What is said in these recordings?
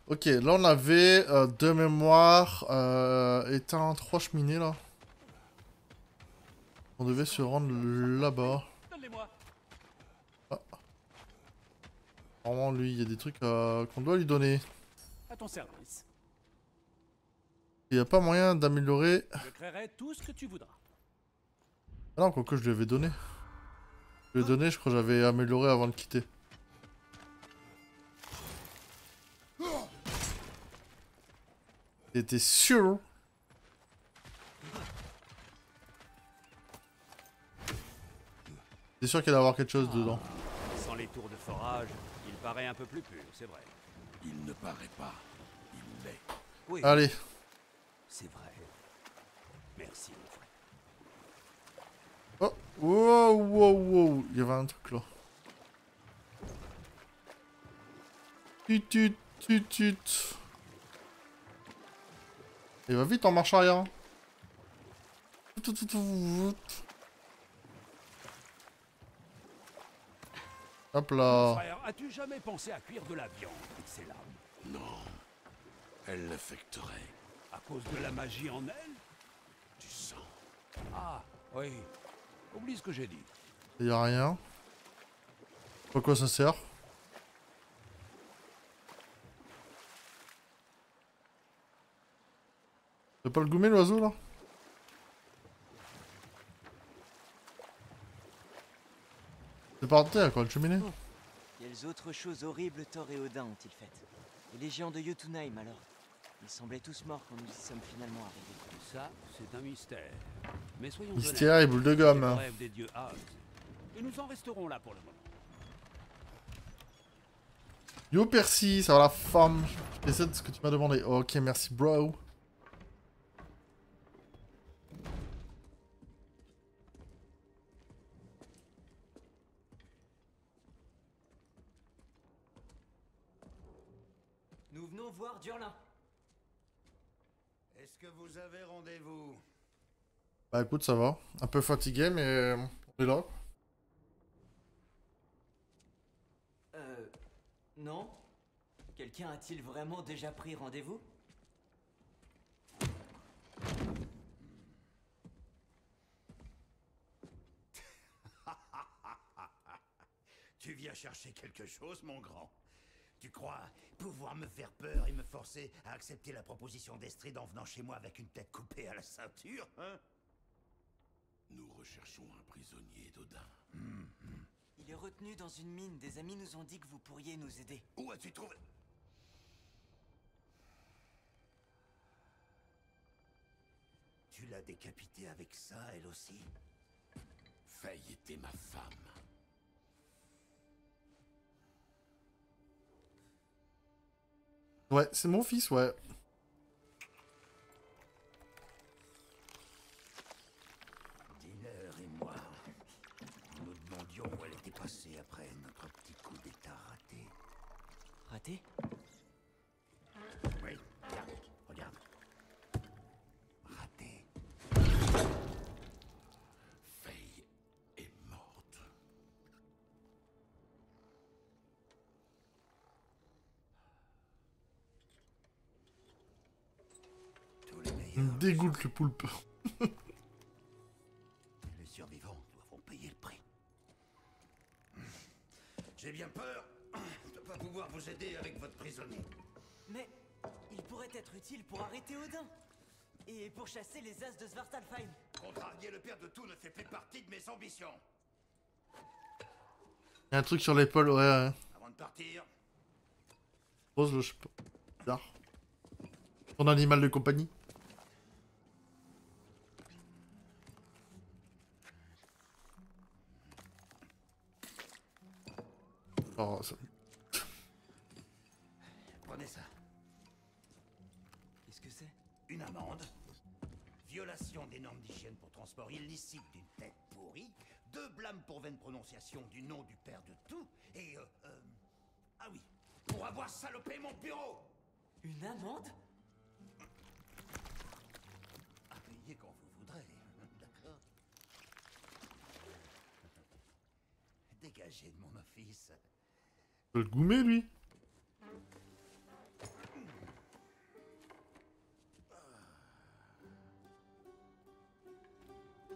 Ok, là on avait de mémoire éteint 3 cheminées là. On devait se rendre là-bas. Donne-les-moi. Ah, vraiment lui, il y a des trucs qu'on doit lui donner. À ton service. Il n'y a pas moyen d'améliorer. Je créerai tout ce que tu voudras. Ah non, quoique je lui avais donné. Je lui ai donné, je crois que j'avais amélioré avant de quitter. T'étais sûr? T'es sûr qu'il allait y avoir quelque chose dedans? Sans les tours de forage, il paraît un peu plus pur, c'est vrai. Il ne paraît pas. Il l'est. Oui, Allez. c'est vrai. Merci, mon frère. Oh, wow, wow, wow. Il y avait un truc là. Tut, tut, tut. Il va vite en marche arrière. Tout, tout, tout. Hop Mon là. frère, as-tu jamais pensé à cuire de la viande avec ces lames? Non. Elle l'affecterait. À cause de la magie en elle? Du sang. Ah, oui. Oublie ce que j'ai dit. Il y a rien. À quoi ça sert? C'est pas le goumer l'oiseau là? C'est par terre quoi, le cheminée. Oh, quelles autres choses horribles Thor et Odin ont-ils faites? Et les géants de Jotunheim alors? Ils semblaient tous morts quand nous y sommes finalement arrivés. Ça, c'est un mystère. Mais soyons Mystère et boule de honnêtes, gomme. c'est le rêve des dieux As. Et nous en resterons là pour le moment. Yo Percy, ça va la femme. J'essaie de ce que tu m'as demandé. Ok, merci bro. Nous venons voir Durlin. Est-ce que vous avez rendez-vous? Bah écoute, ça va. Un peu fatigué, mais on est là. Non? Quelqu'un a-t-il vraiment déjà pris rendez-vous? Tu viens chercher quelque chose, mon grand? Tu crois pouvoir me faire peur et me forcer à accepter la proposition d'Estrid en venant chez moi avec une tête coupée à la ceinture, hein? Nous recherchons un prisonnier d'Odin. Il est retenu dans une mine. Des amis nous ont dit que vous pourriez nous aider. Où as-tu trouvé? Tu l'as décapité avec ça, elle aussi? Faye était ma femme. Ouais, c'est mon fils, ouais. Diller et moi, nous demandions où elle était passée après notre petit coup d'état raté. Raté? Oui, regarde, regarde. Raté. Faye est morte. Tous les Il me meilleurs. dégoûte le poulpe. Les survivants doivent payer le prix. J'ai bien peur de ne pas pouvoir vous aider avec votre prisonnier. Mais il pourrait être utile pour arrêter Odin. Et pour chasser les as de Svartalfheim. Contrarier le père de tout ne fait plus partie de mes ambitions. Il y a un truc sur l'épaule, ouais, ouais. Avant de partir, Rose, je sais pas. Bizarre. Ton animal de compagnie. Oh, ça... prenez ça. Qu'est-ce que c'est? Une amende. Violation des normes d'hygiène pour transport illicite d'une tête pourrie. 2 blâmes pour vaine prononciation du nom du père de tout. Et ah oui, pour avoir salopé mon bureau. Une amende? À payer quand vous voudrez, d'accord? Dégagez de mon office. Le goumer, lui.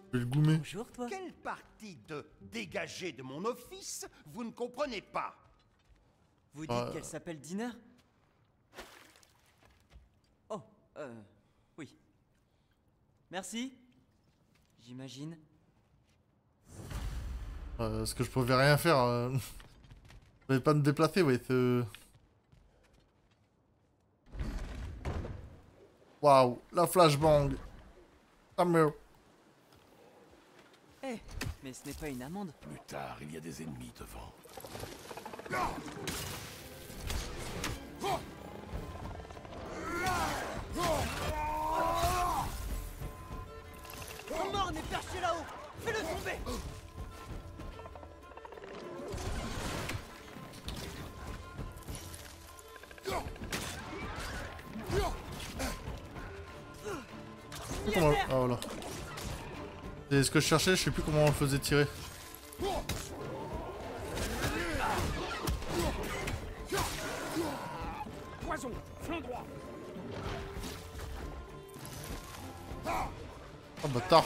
Je vais le goumer. Bonjour, toi. Quelle partie de dégager de mon office vous ne comprenez pas? Vous dites qu'elle s'appelle Dina? Oh, oui. Merci. J'imagine. Parce que je pouvais rien faire. Je pouvais pas me déplacer, ouais. Waouh, la flashbang. Ah merde. Eh, mais ce n'est pas une amende. Plus tard, il y a des ennemis devant. Ton morne est perché là-haut. Fais-le tomber. Comment... Ah voilà. C'est ce que je cherchais, je sais plus comment on le faisait tirer. Poison, flanc droit. Oh bâtard.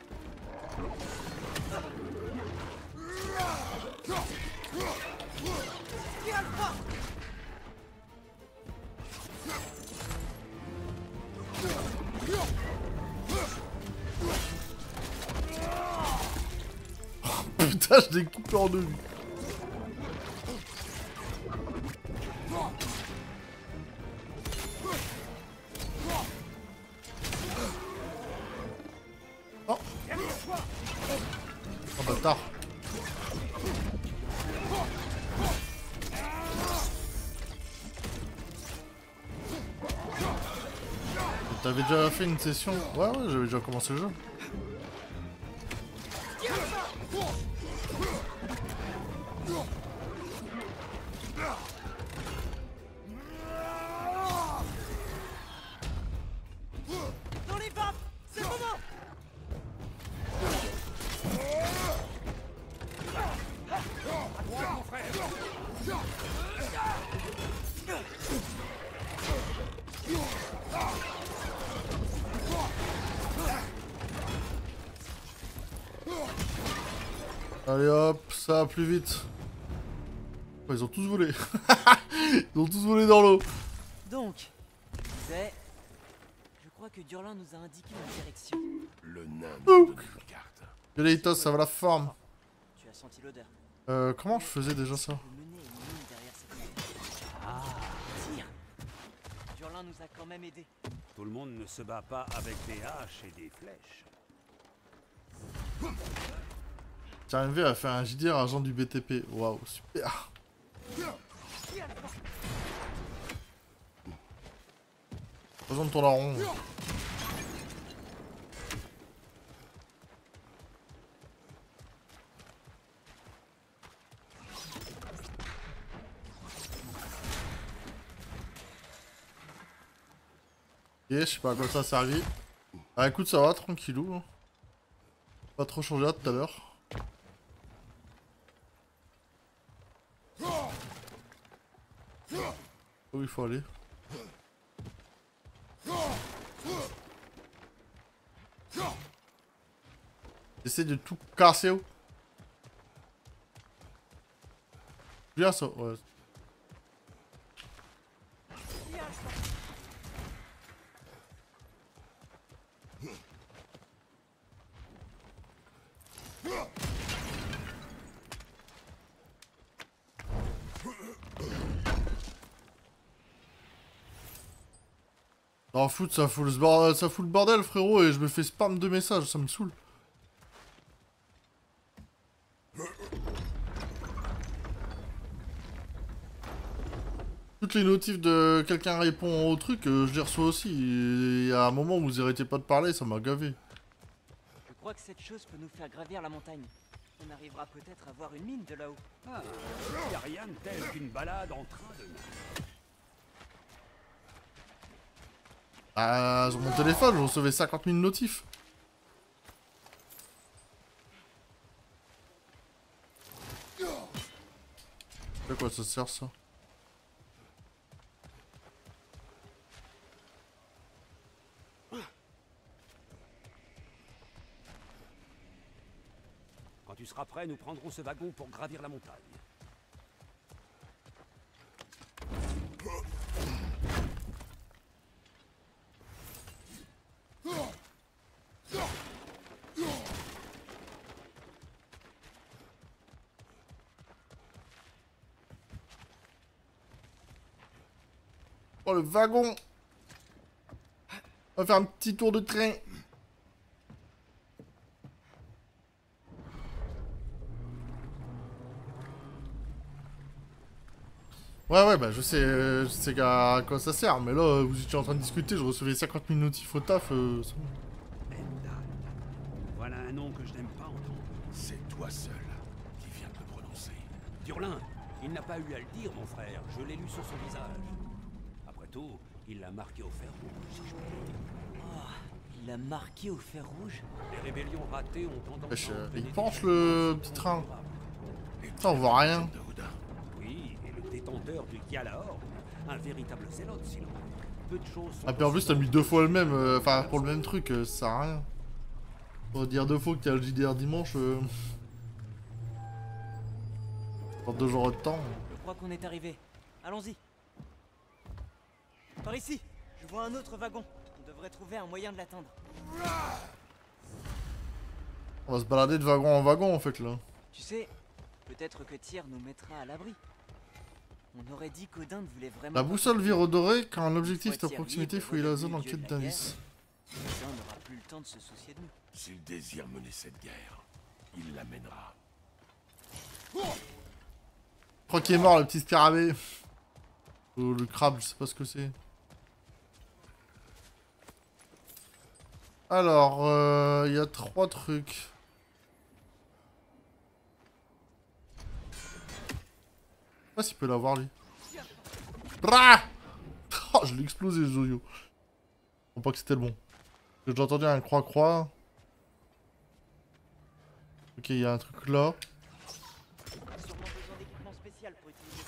Putain, je l'ai coupé en deux. Oh. Oh bâtard. T'avais déjà fait une session? Ouais, j'avais déjà commencé le jeu. Dans les vapes. C'est le moment. Mon frère. Allez hop, ça va plus vite. Oh, ils ont tous volé. Ils ont tous volé dans l'eau. Donc, c'est... Je crois que Durlin nous a indiqué une direction. Le nain nous donne une carte. Velitos, ça va la forme. Tu as senti l'odeur. Comment je faisais déjà ça? On peut mener une mine derrière cette montagne. Ah, tire. Durlin nous a quand même aidés. Tout le monde ne se bat pas avec des haches et des flèches. J'ai arrivé à faire un JDR agent du BTP. Waouh, super. Présente ton larron. Ok, je sais pas à quoi ça a servi. Ah écoute, ça va, tranquillou. Hein. Pas trop changé là tout à l'heure. Où il faut aller? J'essaie de tout casser. Où bien ça, ouais. Oh foot, ça fout le bordel frérot et je me fais spam de messages, ça me saoule. Toutes les notifs de quelqu'un répond au truc, je les reçois aussi. Et il y a un moment où vous arrêtez pas de parler, ça m'a gavé. Je crois que cette chose peut nous faire gravir la montagne. On arrivera peut-être à voir une mine de là-haut. Ah, y a rien de tel qu'une balade en train de nage. Ah, sur mon téléphone, je recevais 50 000 notifs. À quoi ça sert ça? Après, nous prendrons ce wagon pour gravir la montagne. Oh, le wagon! On va faire un petit tour de train. Ouais, bah je sais à quoi ça sert, mais là, vous étiez en train de discuter, je recevais 50 000 notifs au taf, c'est bon. Endal. Voilà un nom que je n'aime pas entendre. C'est toi seul qui viens de le prononcer. Durlin, il n'a pas eu à le dire, mon frère. Je l'ai lu sur son visage. Après tout, il l'a marqué au fer rouge, si je puis dire. Oh, il a marqué au fer rouge. Les rébellions ratées ont tendance Wesh, à il entraîner penche des le petit train. Ça, on voit rien. De Houdin. Oui, et le détenteur du Gjalahorn, un véritable zélote, sinon. Peu de choses sont Ah, puis en plus, t'as mis 2 fois le même, enfin, pour le même truc, ça sert à rien. Pour dire 2 fois que t'as le JDR dimanche, pour 2 jours de temps. Je crois qu'on est arrivé. Allons-y. Par ici, je vois un autre wagon. On devrait trouver un moyen de l'atteindre. On va se balader de wagon en wagon, en fait, là. Tu sais, peut-être que Tyr nous mettra à l'abri. On aurait dit qu'Odin ne voulait vraiment... La boussole vire dorée, quand un Une objectif fois est à Tyr proximité, libre, fouillez la redevenu zone en dieu quête de la d'indices. Odin n'aura plus le temps de se soucier de nous. S'il désire mener cette guerre, il la mènera. Je crois qu'il est mort, le petit scarabée. Ou le crabe, je sais pas ce que c'est. Alors, il y a 3 trucs. Je sais pas s'il peut l'avoir, lui. Rah oh, je l'ai explosé, le Zoyo. Je crois pas que c'était le bon. J'ai entendu un croix-croix. Ok, il y a un truc là. On a sûrement besoin d'équipement spécial pour utiliser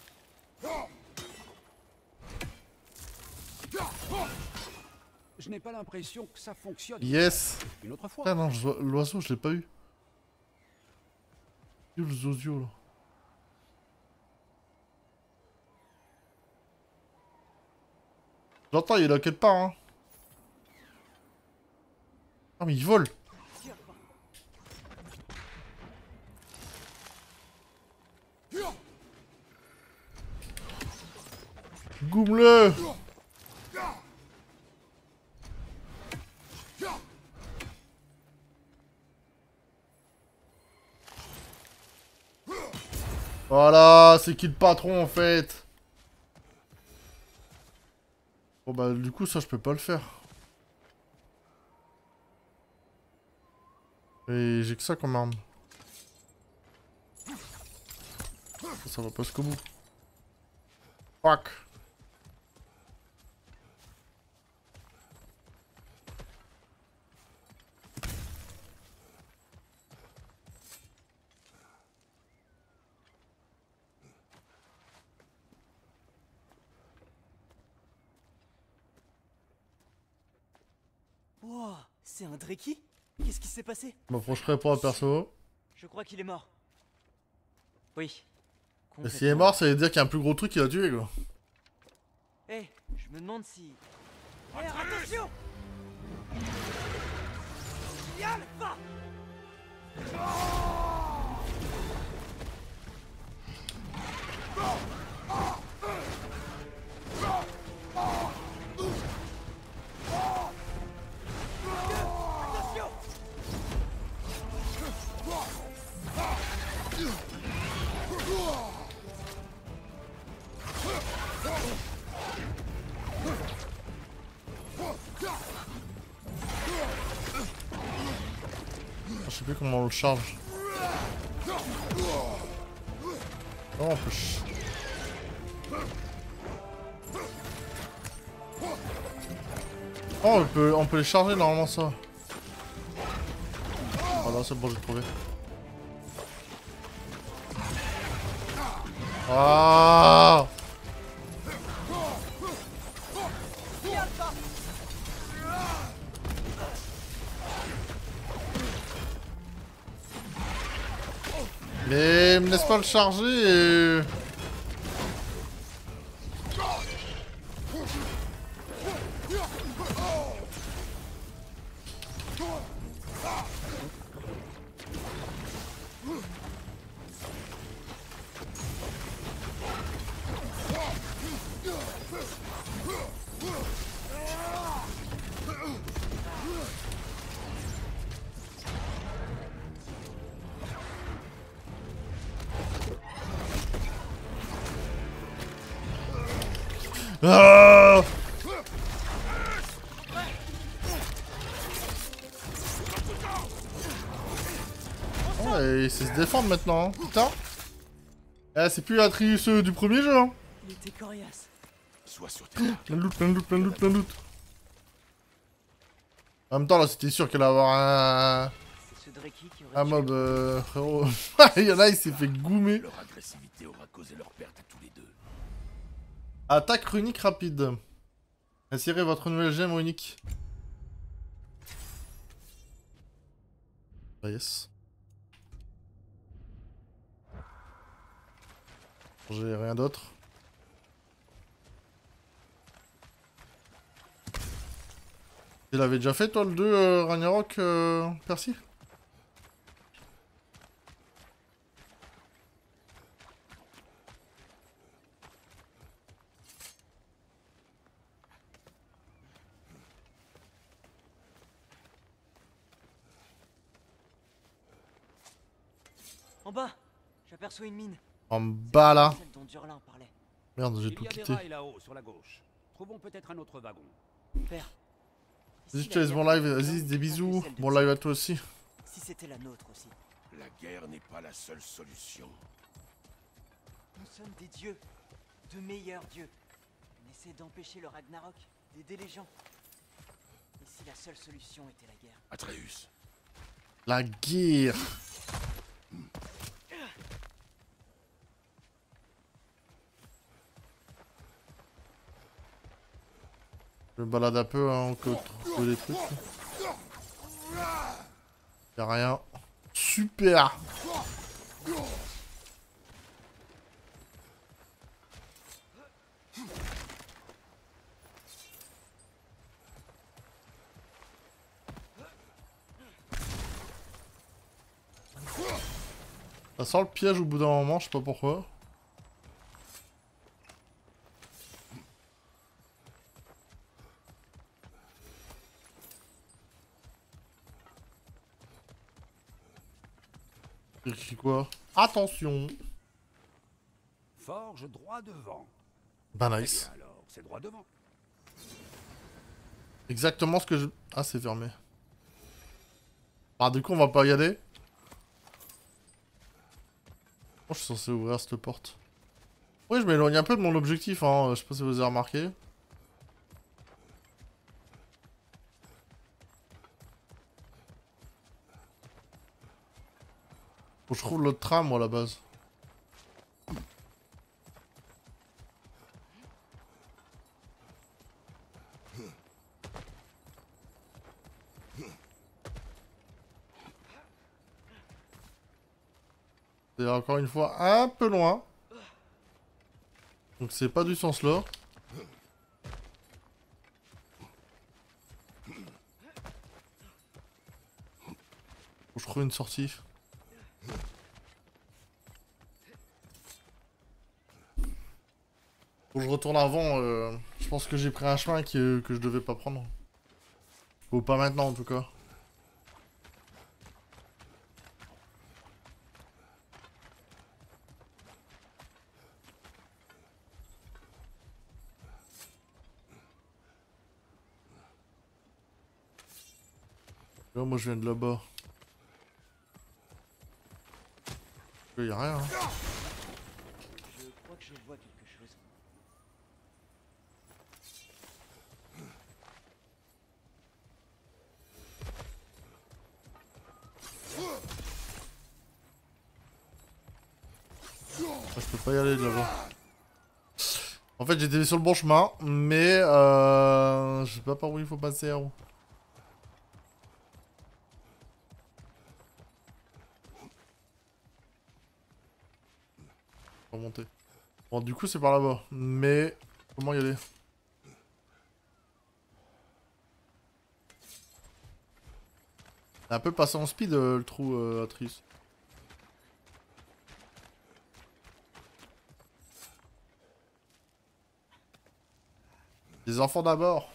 ça. Je n'ai pas l'impression que ça fonctionne. Yes. Une autre fois. Ah non, l'oiseau, je l'ai pas eu. Où le Zozio, là? J'entends, il est là quelque part, hein. Ah, mais il vole. Goume-le. Voilà, c'est qui le patron en fait? Bon bah du coup ça je peux pas le faire. Et j'ai que ça comme arme. Ça va pas jusqu'au bout. Fuck. Wow, c'est un Dreki? Qu'est-ce qui s'est passé? Je m'approcherai pas à perso. Je crois qu'il est mort. Oui. Et s'il est mort, ça veut dire qu'il y a un plus gros truc qui l'a tué quoi. Eh, je me demande si... Eh, attention! Alpha! Attention! Je sais plus comment on le charge. Oh, on peut... Oh, on peut les charger normalement ça. Voilà, c'est bon, j'ai trouvé. Ah! laisse pas le charger et... Ah ouais, il sait se défendre maintenant, hein. Putain. Eh, c'est plus Atreus du premier jeu, hein. Il était coriace. Sois sur tes gardes. Plein de loot, plein de loot, plein de loot, plein de loot. En même temps, là, c'était sûr qu'elle allait avoir un... C'est ce Dreki qui aurait un tué mob, frérot. Il y en a, il s'est fait goumer. Leur agressivité aura causé leur perte à tous les deux. Attaque runique rapide. Insérez votre nouvelle gemme runique. Ah yes. J'ai rien d'autre. Tu l'avais déjà fait toi le 2 Ragnarok Percy? En bas, j'aperçois une mine. En bas là. Celle dont Durlin parlait. Merde, j'ai Il tout y a des quitté. rails là-haut, sur la gauche. Trouvons peut-être un autre wagon. Père. Vas-y, si je te laisse la mon guerre live. de Vas-y, Durlin des était bisous. celle de Bon Tyr, live à toi aussi. Si c'était la nôtre aussi. La guerre n'est pas la seule solution. Nous sommes des dieux. De meilleurs dieux. On essaie d'empêcher le Ragnarok, d'aider les gens. Et si la seule solution était la guerre? Atreus, La guerre. Je me balade un peu hein, encore trouver des trucs. Y'a rien. Super. Ça sent le piège au bout d'un moment, je sais pas pourquoi. C'est écrit quoi? Attention. Forge droit devant. Bah Eh nice. bien alors, c'est droit devant. Exactement ce que je... Ah, c'est fermé. Ah, du coup, on va pas y aller. Oh, je suis censé ouvrir cette porte. Oui, je m'éloigne un peu de mon objectif, hein. Je sais pas si vous avez remarqué. Faut que je trouve l'autre tram, moi, à la base. C'est encore une fois un peu loin. Donc c'est pas du sens là. Faut que je trouve une sortie. Faut que je retourne avant. Je pense que j'ai pris un chemin que je devais pas prendre. Ou pas maintenant en tout cas. Là, moi je viens de là-bas. Il y a rien. Hein. Je crois que je vois quelque chose. Ah, je peux pas y aller de là-bas. En fait j'étais sur le bon chemin, mais je sais pas par où il faut passer. Hein. Pour monter. Bon, du coup, c'est par là-bas. Mais, comment y aller? C'est un peu passé en speed, le trou, Atrius. Les enfants d'abord.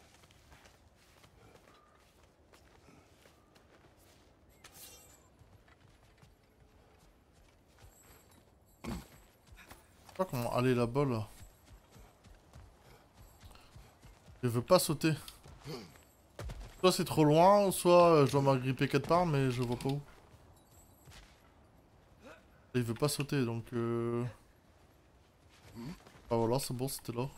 Je sais pas comment aller là-bas, là. Je veux pas sauter. Soit c'est trop loin, soit je dois m'agripper quelque part, mais je vois pas où. Il veut pas sauter, donc ah voilà, c'est bon, c'était là.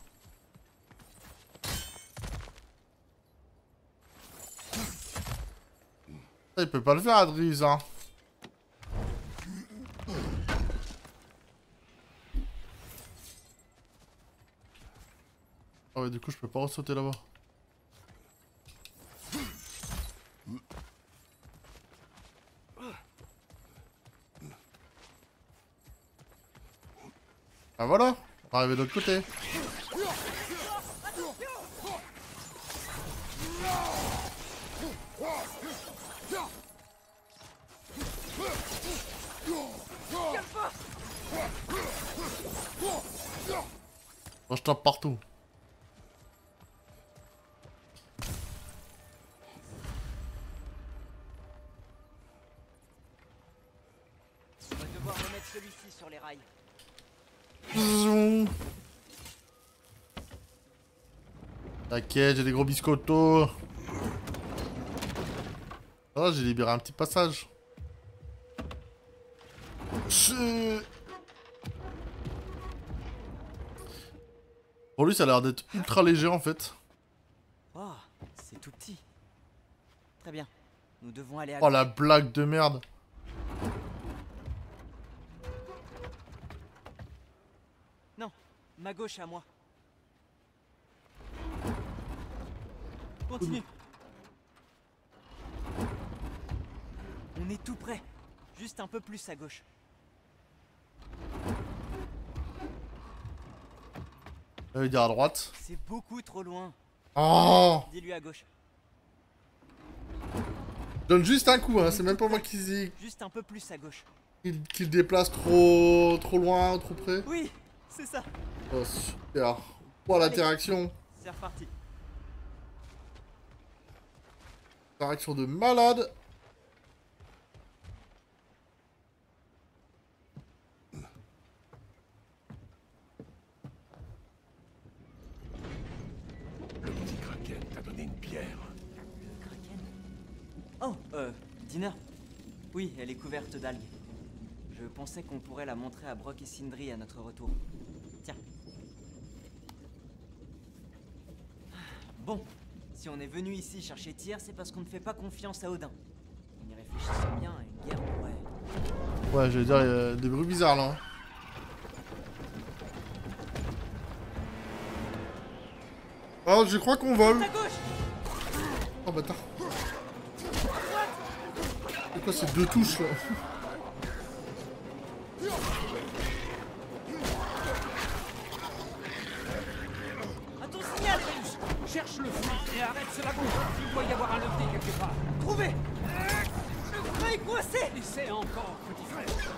Ça, il peut pas le faire, Adriz, hein. Ah ouais, du coup, je peux pas sauter là-bas. Ah voilà, on va arriver de l'autre côté. Moi je tape partout. On va devoir remettre celui-ci sur les rails. Zoom. T'inquiète, j'ai des gros biscottos. Ah, j'ai libéré un petit passage. Pour lui, ça a l'air d'être ultra léger en fait. Oh, c'est tout petit. Très bien. Nous devons aller à Oh la blague de merde. Non, ma gauche à moi. Continue. On est tout près. Juste un peu plus à gauche. Il veut dire à droite. C'est beaucoup trop loin. Oh, Dis-lui à gauche. donne juste un coup, hein. C'est même pas moi qui Juste un peu plus à gauche. le déplace trop loin, trop près. Oui, c'est ça. Oh super. Oh l'interaction. C'est reparti. Interaction de malade. Le petit Kraken t'a donné une pierre. Kraken. Oh, Dinner. Oui, elle est couverte d'algues. Je pensais qu'on pourrait la montrer à Brock et Sindri à notre retour. Tiens. Bon, si on est venu ici chercher Tyr, c'est parce qu'on ne fait pas confiance à Odin. En y réfléchissant bien, une guerre pourrait... Ouais, j'allais dire, il y a des bruits bizarres là. Oh, je crois qu'on vole. À gauche. Oh bâtard. C'est quoi ces deux touches là? À ton signal. Cherche le frein et arrête ce wagon. Il doit y avoir un levier quelque part. Trouvé. Le frein est coincé. Essaie encore, petit frère.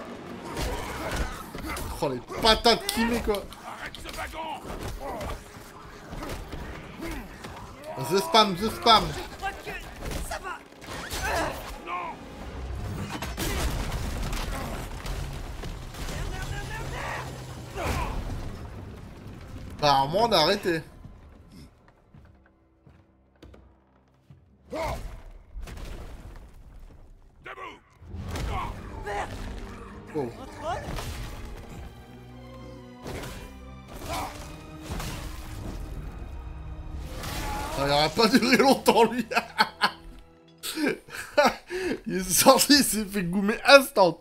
Oh les patates qui met quoi. Arrête ce wagon! The spam, the spam. Je crois que ça va. Non! Bah moi on a arrêté. Debout! Oh. Contrôle. Ça n'aurait pas duré longtemps lui. Il est sorti, il s'est fait goumer instant.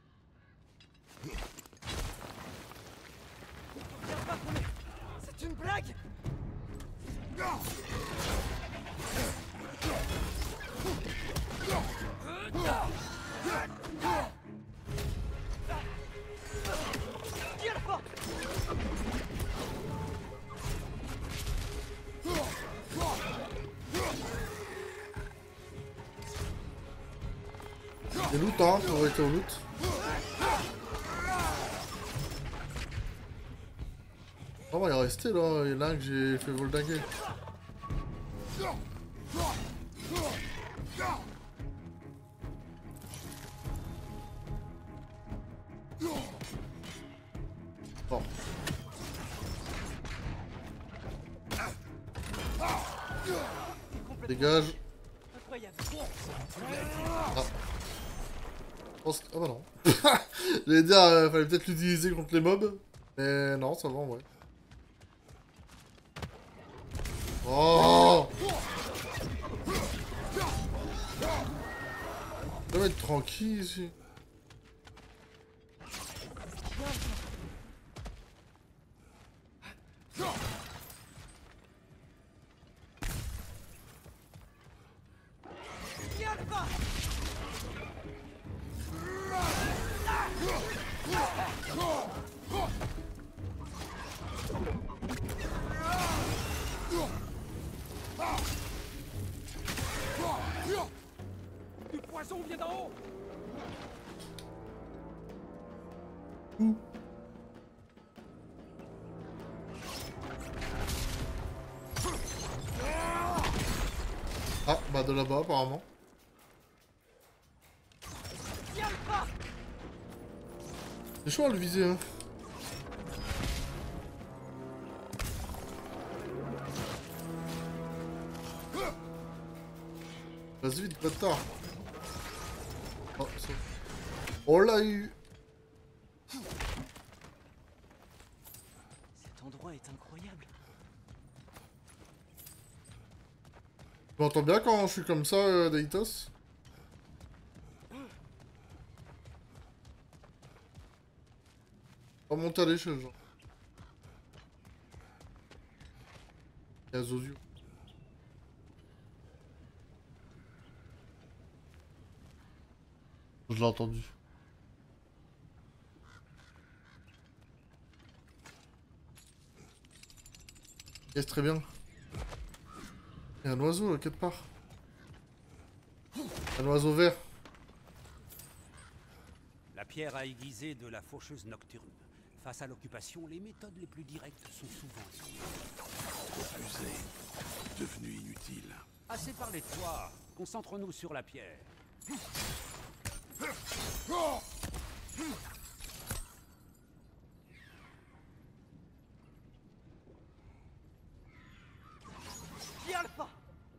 C'est une blague. Et loot, hein, on aurait été au loot. Oh, bah, il est resté là, il y en a un que j'ai fait voldinguer. Bon. Dégage. Incroyable. Ah. Oh, ah bah non. J'allais dire, fallait peut-être l'utiliser contre les mobs. Mais non, ça va en vrai. Oh! Ça va être tranquille ici. Du poison vient d'en haut. Ah, bah de là-bas apparemment. C'est chaud à le viser, hein. Vas-y vite, bâtard. Oh, ça... On l'a eu. Cet endroit est incroyable. Tu m'entends bien quand je suis comme ça, Deitos? On va monter à l'échelle, genre. Il y a Zozio. Je l'ai entendu. Yes, très bien. Il y a un oiseau là, quelque part. Un oiseau vert. La pierre à aiguiser de la faucheuse nocturne. Face à l'occupation, les méthodes les plus directes sont souvent Usé, devenu inutile. assez parlé de toi. Concentrons-nous sur la pierre. Alpha.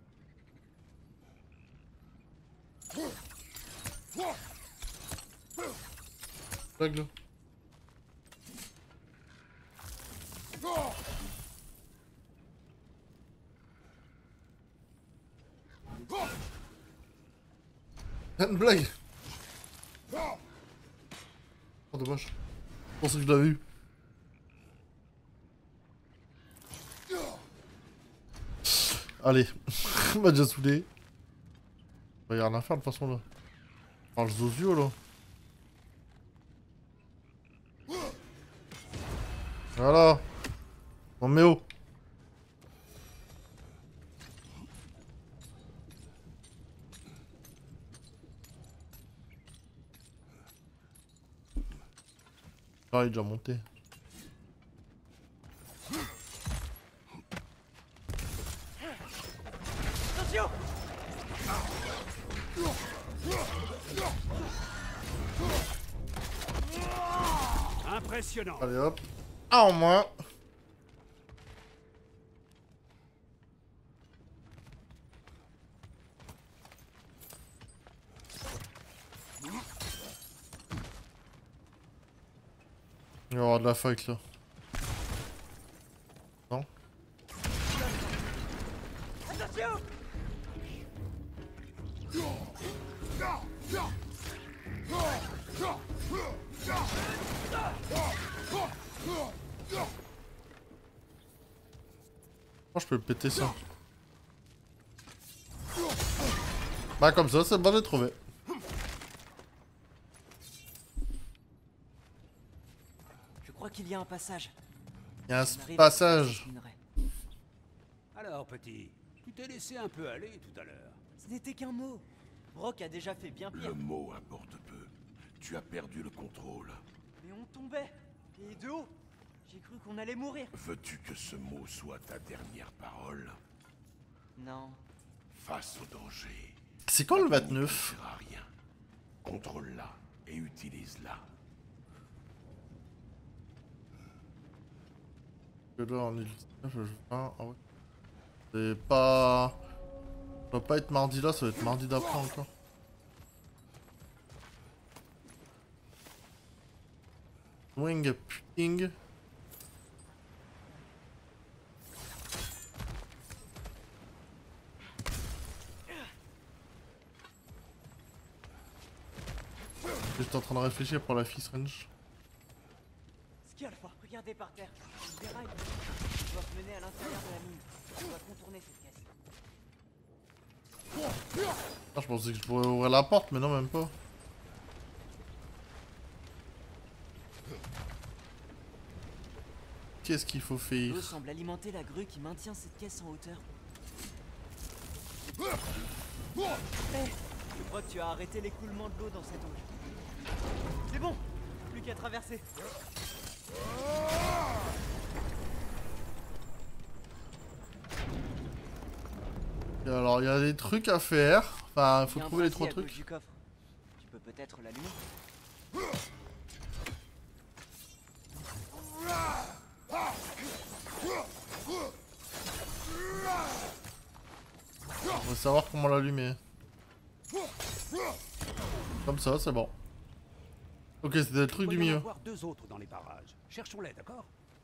Règle. Une blague. Oh dommage. Je pensais que je l'avais eu. Allez, on m'a déjà saoulé. Bah y'a rien à faire de toute façon là. Enfin le Zozio là. Voilà. Non mais oh. Ah il est déjà monté. Attention. Impressionnant. Allez hop. Ah en moins. Il va y avoir de la fight là. Non? Attention. Oh, je peux le péter ça. Bah comme ça, c'est bon, j'ai trouvé. Je crois qu'il y a un passage. Il y a On arrive un à passage. cette minerai. Alors, petit, tu t'es laissé un peu aller tout à l'heure. Ce n'était qu'un mot. Brock a déjà fait bien pire. Le mot importe peu. Tu as perdu le contrôle. Mais on tombait. Et de haut. J'ai cru qu'on allait mourir. Veux-tu que ce mot soit ta dernière parole? Non. Face au danger. C'est quand le la panique 29? ne sert à rien. Contrôle-la et utilise-la. Là on est le 19, le 20, ah ouais. C'est pas... Ça va pas être mardi là, ça va être mardi d'après encore. Wing pudding. J'étais en train de réfléchir pour la fille range. Skialfa, regardez par terre. Des rails. Ils doivent mener à l'intérieur de la mine. On doit contourner cette caisse. Ah, je pensais que je pourrais ouvrir la porte, mais non, même pas. Qu'est-ce qu'il faut faire? L'eau semble alimenter la grue qui maintient cette caisse en hauteur. Hé, je crois que tu as arrêté l'écoulement de l'eau dans cette auge. C'est bon, plus qu'à traverser. Et alors, il y a des trucs à faire. Enfin, il faut Il y a un trouver les bracelet 3 à gauche trucs. du coffre. Tu peux peut-être l'allumer. On va savoir comment l'allumer. Comme ça, c'est bon. Ok, c'était le truc Il du doit y en milieu. avoir 2 autres dans les parages. Cherchons-les, d'accord?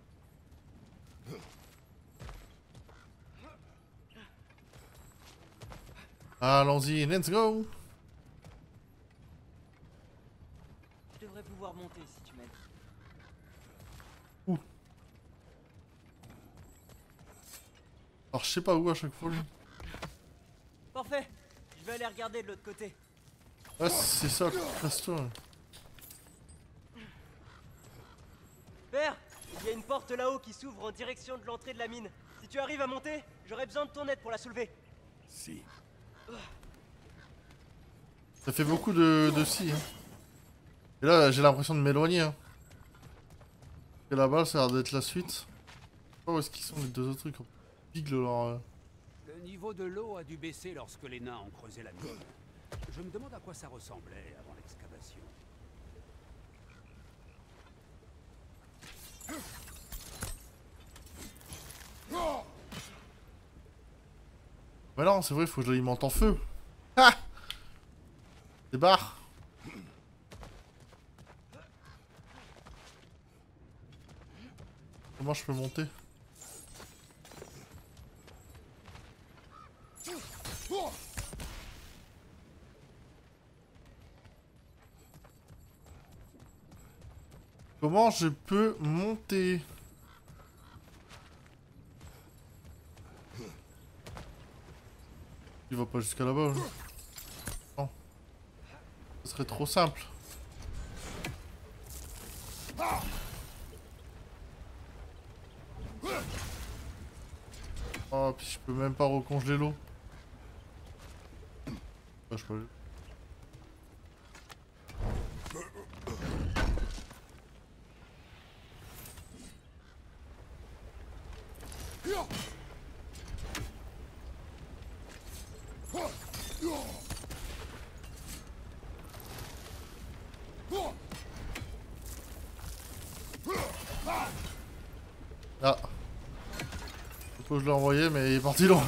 Allons-y, let's go. Je devrais pouvoir monter si tu m'aides. Alors, je sais pas où à chaque fois. Lui. Parfait, je vais aller regarder de l'autre côté. Ouais, c'est ça, casse-toi. Père, il y a une porte là-haut qui s'ouvre en direction de l'entrée de la mine. Si tu arrives à monter, j'aurai besoin de ton aide pour la soulever. Si. Ça fait beaucoup de si. Hein. Et là, j'ai l'impression de m'éloigner. Hein. Et là-bas, ça a l'air d'être la suite. Je sais pas où est-ce qu'ils sont les 2 autres trucs. Big leur... Le niveau de l'eau a dû baisser lorsque les nains ont creusé la mine. Je me demande à quoi ça ressemblait avant l'excavation. Mais non, c'est vrai, faut que je l'alimente en feu. Ah! Débarre. Comment je peux monter? Comment je peux monter? Il va pas jusqu'à là-bas. Hein. Non. Ce serait trop simple. Oh, puis je peux même pas recongeler l'eau. Ah, je peux... Ah. Je sais pas où je l'ai envoyé, mais il est parti loin.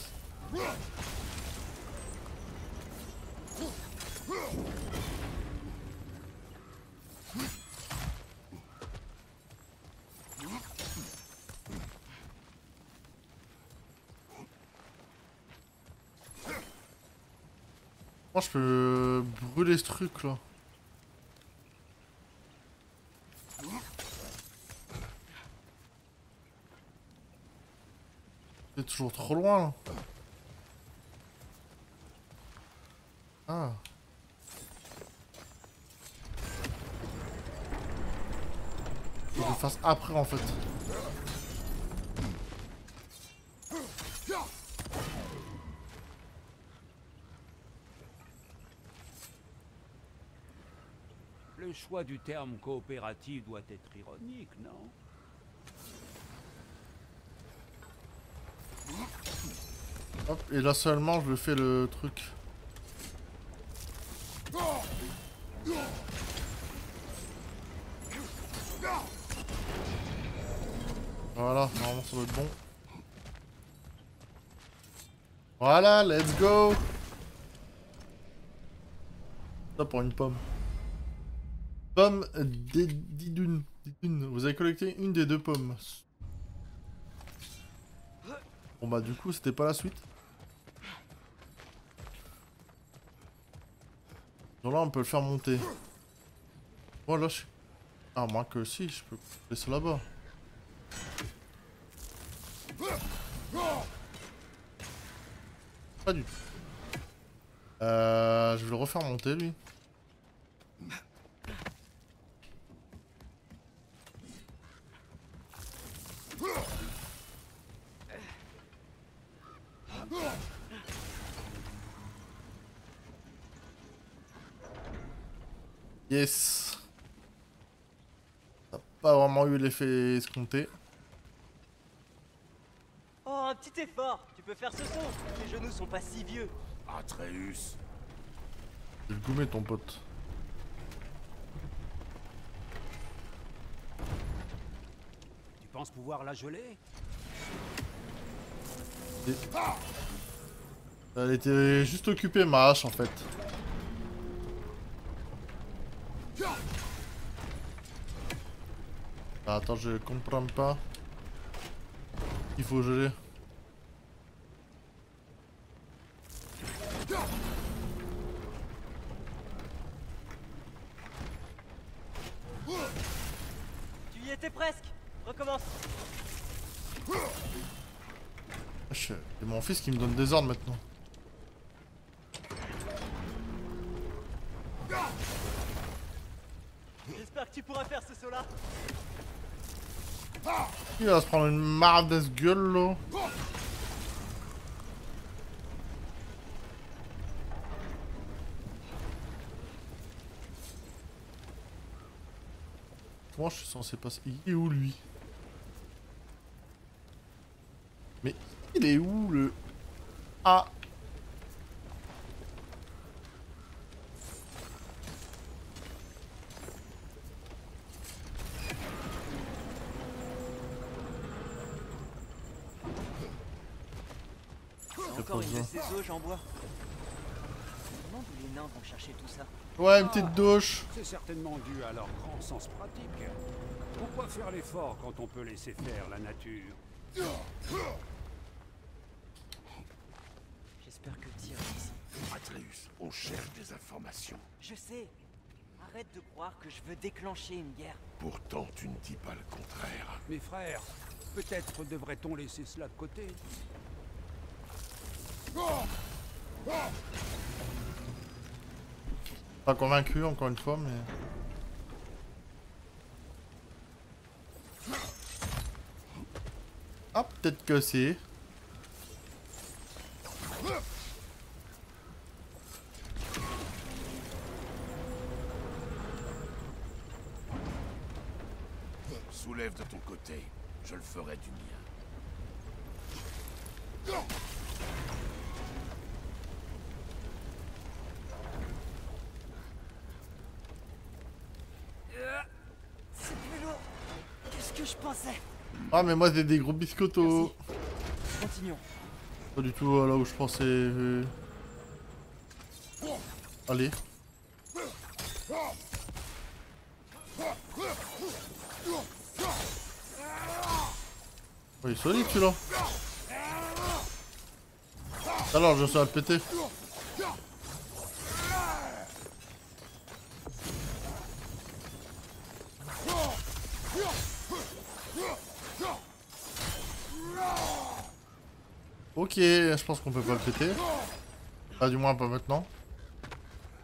Moi je peux brûler ce truc là. C'est toujours trop loin là. Ah. fasse après en fait. Le choix du terme coopératif doit être ironique, non? Hop, et là seulement je le fais le truc. Voilà, normalement ça doit être bon. Voilà, let's go. Ça pour une pomme. Pomme d'Idun. Vous avez collecté une des 2 pommes. Bon bah du coup c'était pas la suite. Donc là on peut le faire monter. Voilà, je... Ah moins que si, je peux laisser là-bas. Pas du tout. Je vais le refaire monter lui. Yes. Ça n'a pas vraiment eu l'effet escompté. Oh, un petit effort. Tu peux faire ce saut. Tes genoux sont pas si vieux. Atreus. Je vais le gommer ton pote. Tu penses pouvoir la geler? Elle était juste occupée ma hache en fait. Ah, attends, je comprends pas. Il faut geler. Tu y étais presque. Recommence. C'est mon fils qui me donne des ordres maintenant. J'espère que tu pourras faire ce saut-là. Il va se prendre une marde de ce gueule là. Comment je suis censé passer? Il est où lui? Mais il est où le... Ah! Encore une de ces auges en bois. Comment les nains vont chercher tout ça? Ouais, une petite douche. C'est certainement dû à leur grand sens pratique. Pourquoi faire l'effort quand on peut laisser faire la nature? J'espère que Tyr est ici. Atreus, on cherche des informations. Je sais. Arrête de croire que je veux déclencher une guerre. Pourtant, tu ne dis pas le contraire. Mes frères, peut-être devrait-on laisser cela de côté? Pas convaincu encore une fois, mais... Ah, peut-être que c'est... Soulève de ton côté, je le ferai du mien. C'est plus lourd. Qu'est-ce que je pensais? Ah, mais moi, c'est des gros biscottos. Continuons. Pas du tout là où je pensais... Allez. Oh, il est solide celui-là. Alors, je sais le péter. Ok, je pense qu'on peut pas le péter. Pas du moins pas maintenant.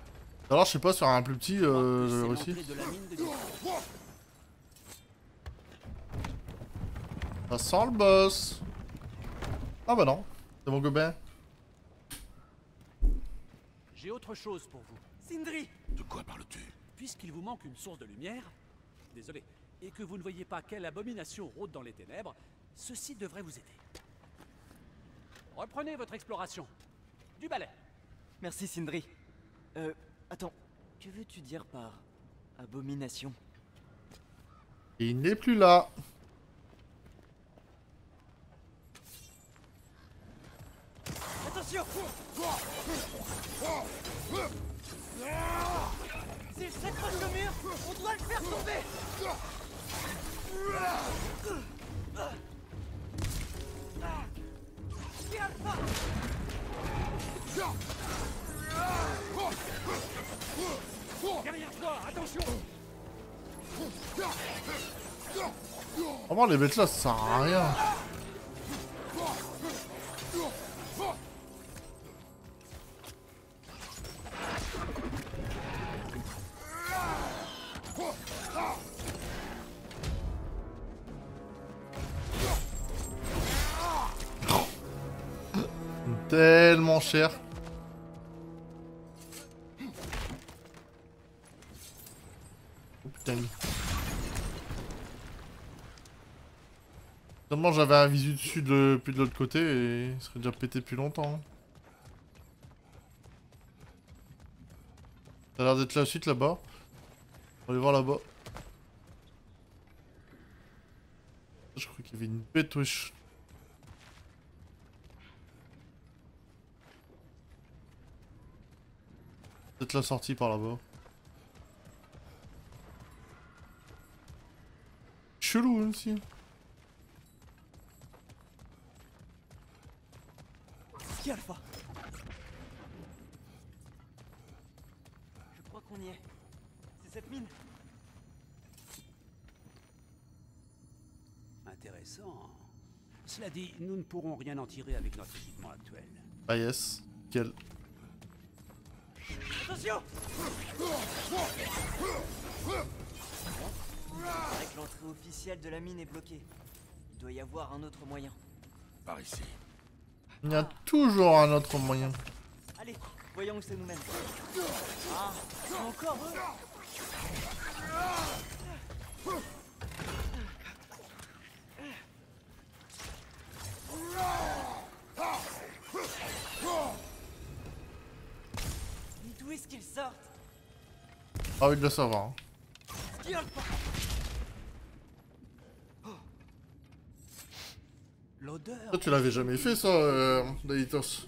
Alors je sais pas, sur un plus petit, j'avais réussi. Ça sent le boss. Ah bah non, c'est mon gobin. J'ai autre chose pour vous. Sindri! De quoi parles-tu? Puisqu'il vous manque une source de lumière, désolé, et que vous ne voyez pas quelle abomination rôde dans les ténèbres, ceci devrait vous aider. Reprenez votre exploration. Du balai. Merci, Sindri. Attends, que veux-tu dire par abomination? Il n'est plus là. Attention! S'il s'accroche au mur, on doit le faire tomber! Alpha! Derrière toi, attention! Vraiment, les bêtes là, ça sert à rien. Tellement cher. Oh putain. Seulement j'avais un visu dessus depuis de l'autre côté et il serait déjà pété depuis longtemps. Ça a l'air d'être la suite là-bas. On va aller voir là-bas. Je crois qu'il y avait une bête, wesh. Peut-être la sortie par là-bas. Chelou aussi. Ski Alpha! Je crois qu'on y est. C'est cette mine. Intéressant. Cela dit, nous ne pourrons rien en tirer avec notre équipement actuel. Ah yes. Quel. Attention! Avec l'entrée officielle de la mine est bloquée. Il doit y avoir un autre moyen. Par ici. Il y a toujours un autre moyen. Allez, voyons où ça nous mène. Ah, encore eux! Mais d'où est-ce qu'ils sortent? Ah oui, de le savoir. Hein. Ski Alpha! L'odeur... Toi, tu l'avais jamais fait ça, Daitos.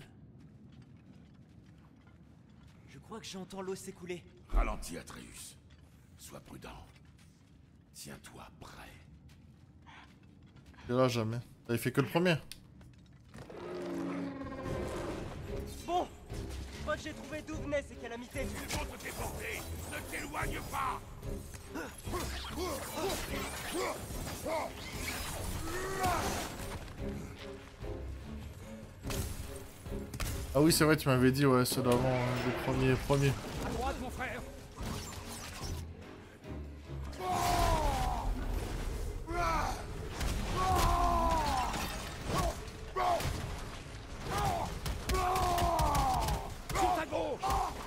Je crois que j'entends l'eau s'écouler. Ralentis, Atreus. Sois prudent. Tiens-toi prêt. Et là, jamais. T'avais fait que le premier. Bon, je crois que j'ai trouvé d'où venaient ces calamités. Ils vont te déporter. Ne t'éloigne pas. Ah oui, c'est vrai, tu m'avais dit, ouais, ceux d'avant, hein, les premiers. À droite, mon frère! Sur ta gauche!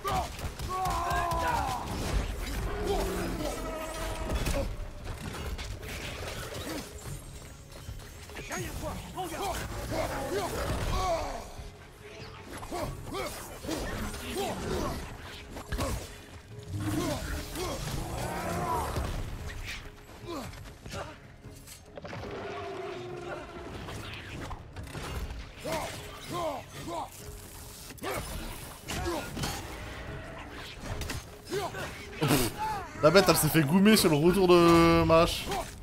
Derrière toi! Regarde! La bête, elle s'est fait goumer sur le retour de ma hache.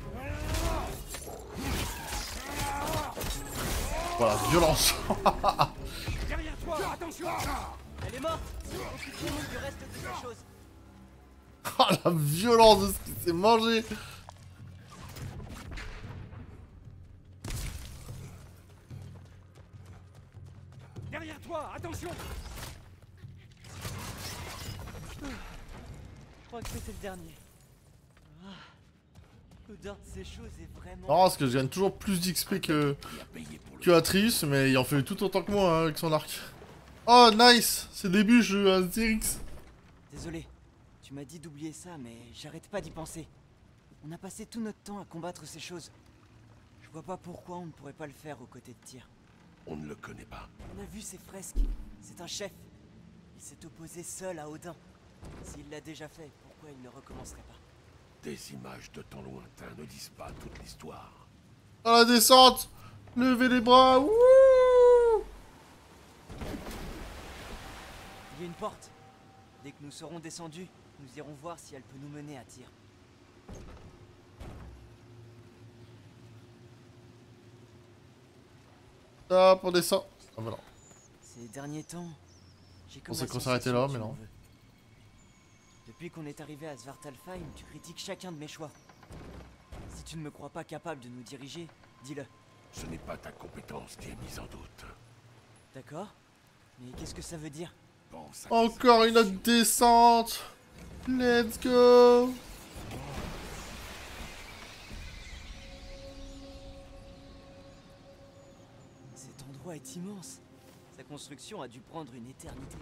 Voilà, violence. Derrière toi! Attention! Elle est morte. Occupons-nous du reste de ces choses. Ah, la violence de ce qui s'est mangé. Derrière toi! Attention! Je crois que c'était le dernier. Odin, ces choses est vraiment... Non, parce que je gagne toujours plus d'XP que Il a payé pour le... Atreus, mais il en fait tout autant que moi hein, avec son arc. Oh, nice! C'est le début, je joue à Zerix. Désolé, tu m'as dit d'oublier ça, mais j'arrête pas d'y penser. On a passé tout notre temps à combattre ces choses. Je vois pas pourquoi on ne pourrait pas le faire aux côtés de Tyr. On ne le connaît pas. On a vu ses fresques. C'est un chef. Il s'est opposé seul à Odin. S'il l'a déjà fait, pourquoi il ne recommencerait pas? Des images de temps lointain ne disent pas toute l'histoire. À la descente! Levez les bras! Wouh! Il y a une porte. Dès que nous serons descendus, nous irons voir si elle peut nous mener à Tyr. Hop, on descend. Ah bah non. Ces derniers temps, j'ai On comme sait la qu'on s'arrêtait là, sensation que mais tu m'en non. veux. Depuis qu'on est arrivé à Svartalfheim, tu critiques chacun de mes choix. Si tu ne me crois pas capable de nous diriger, dis-le. Ce n'est pas ta compétence qui est mise en doute. D'accord? Mais qu'est-ce que ça veut dire? Pense à tes Encore une autre descente! Let's go! Cet endroit est immense. Sa construction a dû prendre une éternité.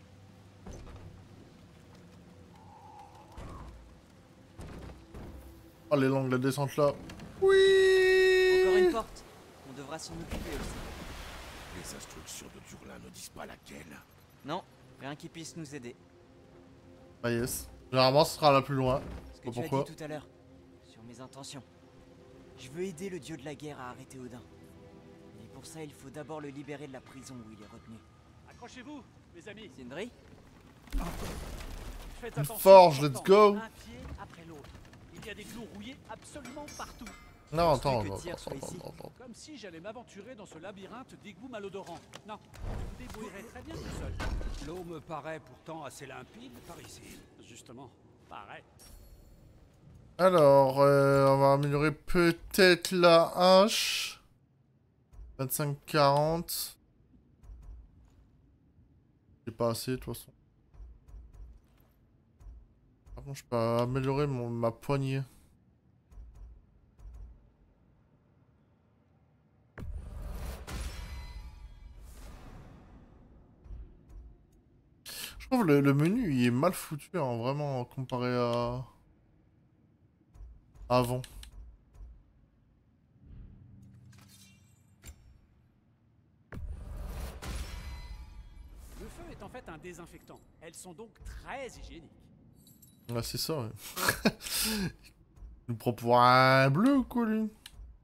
Oh, les longues, la descente là. Oui! Encore une porte. On devra s'en occuper aussi. Les instructions de Durlin ne disent pas laquelle. Non, rien qui puisse nous aider. Ah yes. Généralement, ce sera la plus loin. Ce que Pas tu as pourquoi. dit tout à l'heure, sur mes intentions. Je veux aider le dieu de la guerre à arrêter Odin. Mais pour ça, il faut d'abord le libérer de la prison où il est retenu. Accrochez-vous, mes amis. Sindri? Faites Une attention. forge, let's go. Un pied après l'autre. Il y a des clous rouillés absolument partout. Non, Penses-tu attends, que attends, Tyr soit attends, ici attends, attends. Comme si j'allais m'aventurer dans ce labyrinthe d'égouts malodorants. Non, je me débrouillerai très bien tout seul. L'eau me paraît pourtant assez limpide par ici. Justement, pareil. Alors, on va améliorer peut-être la hache. 25-40. C'est pas assez de toute façon. Par contre, je peux améliorer ma poignée. Je trouve le menu il est mal foutu, hein, vraiment, comparé à avant. Le feu est en fait un désinfectant. Elles sont donc très hygiéniques. Ouais, c'est ça, ouais. Il nous prend pour un bleu ou quoi, lui?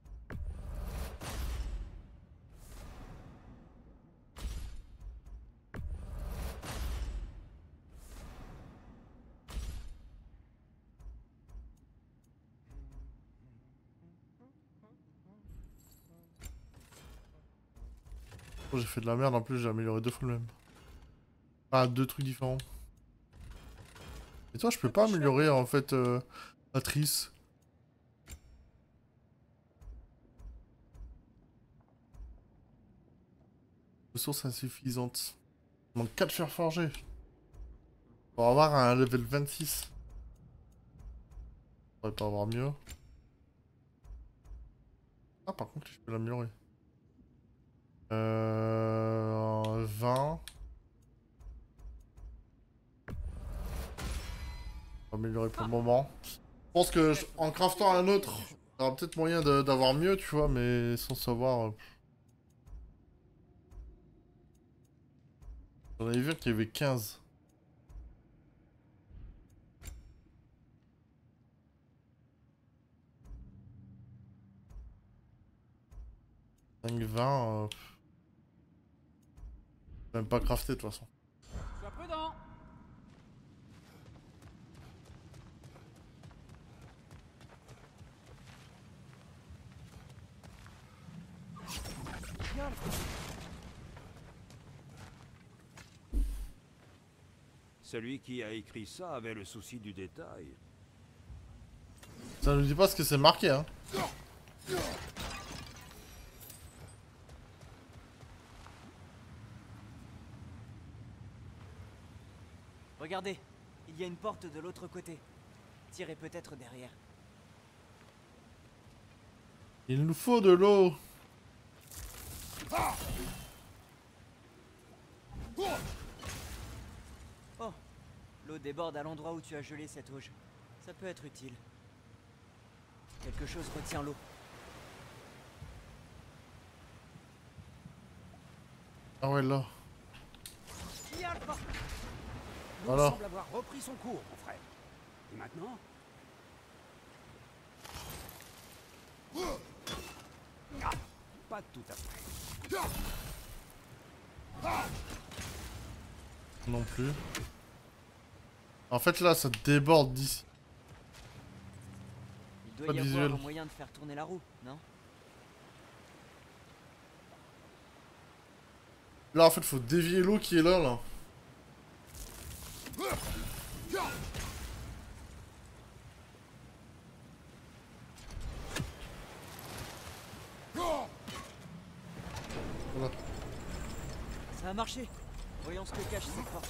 Oh, j'ai fait de la merde, en plus j'ai amélioré 2 fois le même. Ah, 2 trucs différents. Et toi, je peux pas améliorer en fait Atrice. Ressources insuffisantes. Il manque 4 fers forgés. Pour avoir un level 26. On pourrait pas avoir mieux. Ah, par contre, je peux l'améliorer. 20. Améliorer pour le moment. Je pense que en craftant un autre, il y aura peut-être moyen d'avoir mieux, tu vois, mais sans savoir. J'en avais vu qu'il y avait 15. « 5-20, même pas crafté de toute façon. Sois prudent. Celui qui a écrit ça avait le souci du détail. Ça ne nous dit pas ce que c'est marqué, hein. Regardez, il y a une porte de l'autre côté. Tyr est peut-être derrière. Il nous faut de l'eau. Oh, l'eau déborde à l'endroit où tu as gelé cette auge. Ça peut être utile. Quelque chose retient l'eau. Ah ouais, là. Qui a le pas? L'eau Voilà. semble avoir repris son cours, mon frère. Et maintenant? Ah, pas tout à fait. Non plus. En fait, là, ça déborde d'ici. Il doit Pas y de avoir visuel. un moyen de faire tourner la roue, non? Là, en fait, faut dévier l'eau qui est là, là. Voilà. Ça a marché. Voyons ce que cache cette porte.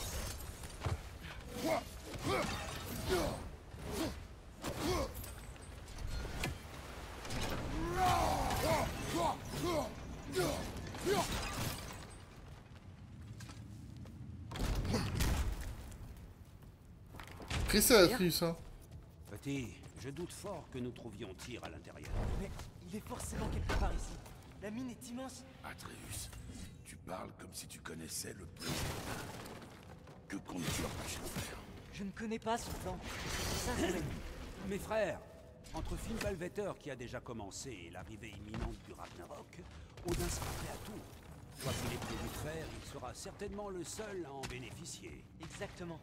Chris a pris ça. Petit, je doute fort que nous trouvions tir à l'intérieur. Mais il est forcément quelque part ici. La mine est immense. Atreus, tu parles comme si tu connaissais le plan. Que comptes-tu empêcher de faire? Je ne connais pas ce plan. Ça, c'est... Mes frères, entre Fimbulvetter qui a déjà commencé et l'arrivée imminente du Ragnarok, Odin sera prêt à tout. Quoi qu'il ait prévu de faire, il sera certainement le seul à en bénéficier. Exactement.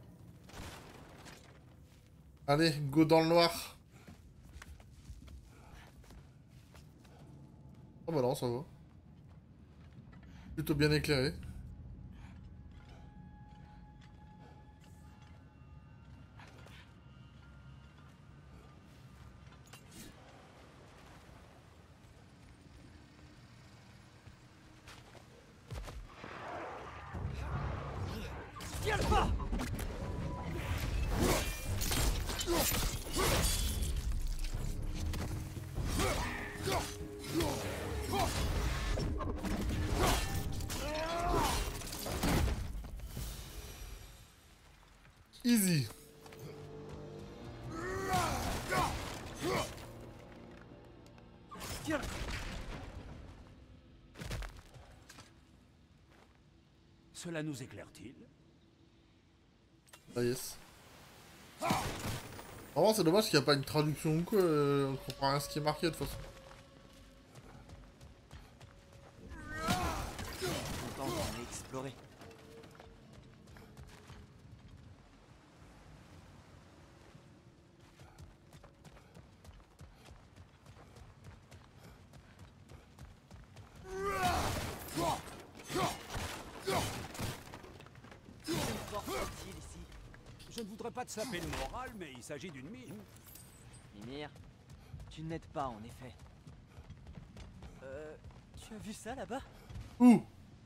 Allez, go dans le noir. Ah bah non, ça va. Plutôt bien éclairé. Tiens le pas! Easy. Tiens! Cela nous éclaire-t-il? Ah yes. Vraiment, c'est dommage qu'il n'y a pas une traduction ou quoi. On comprend rien à ce qui est marqué de toute façon. Content qu'on ait exploré. Une porte utile ici. Je ne voudrais pas te saper le moral, mais il s'agit d'une mine. Mimir, tu n'aides pas en effet. Tu as vu ça là-bas? Ouh.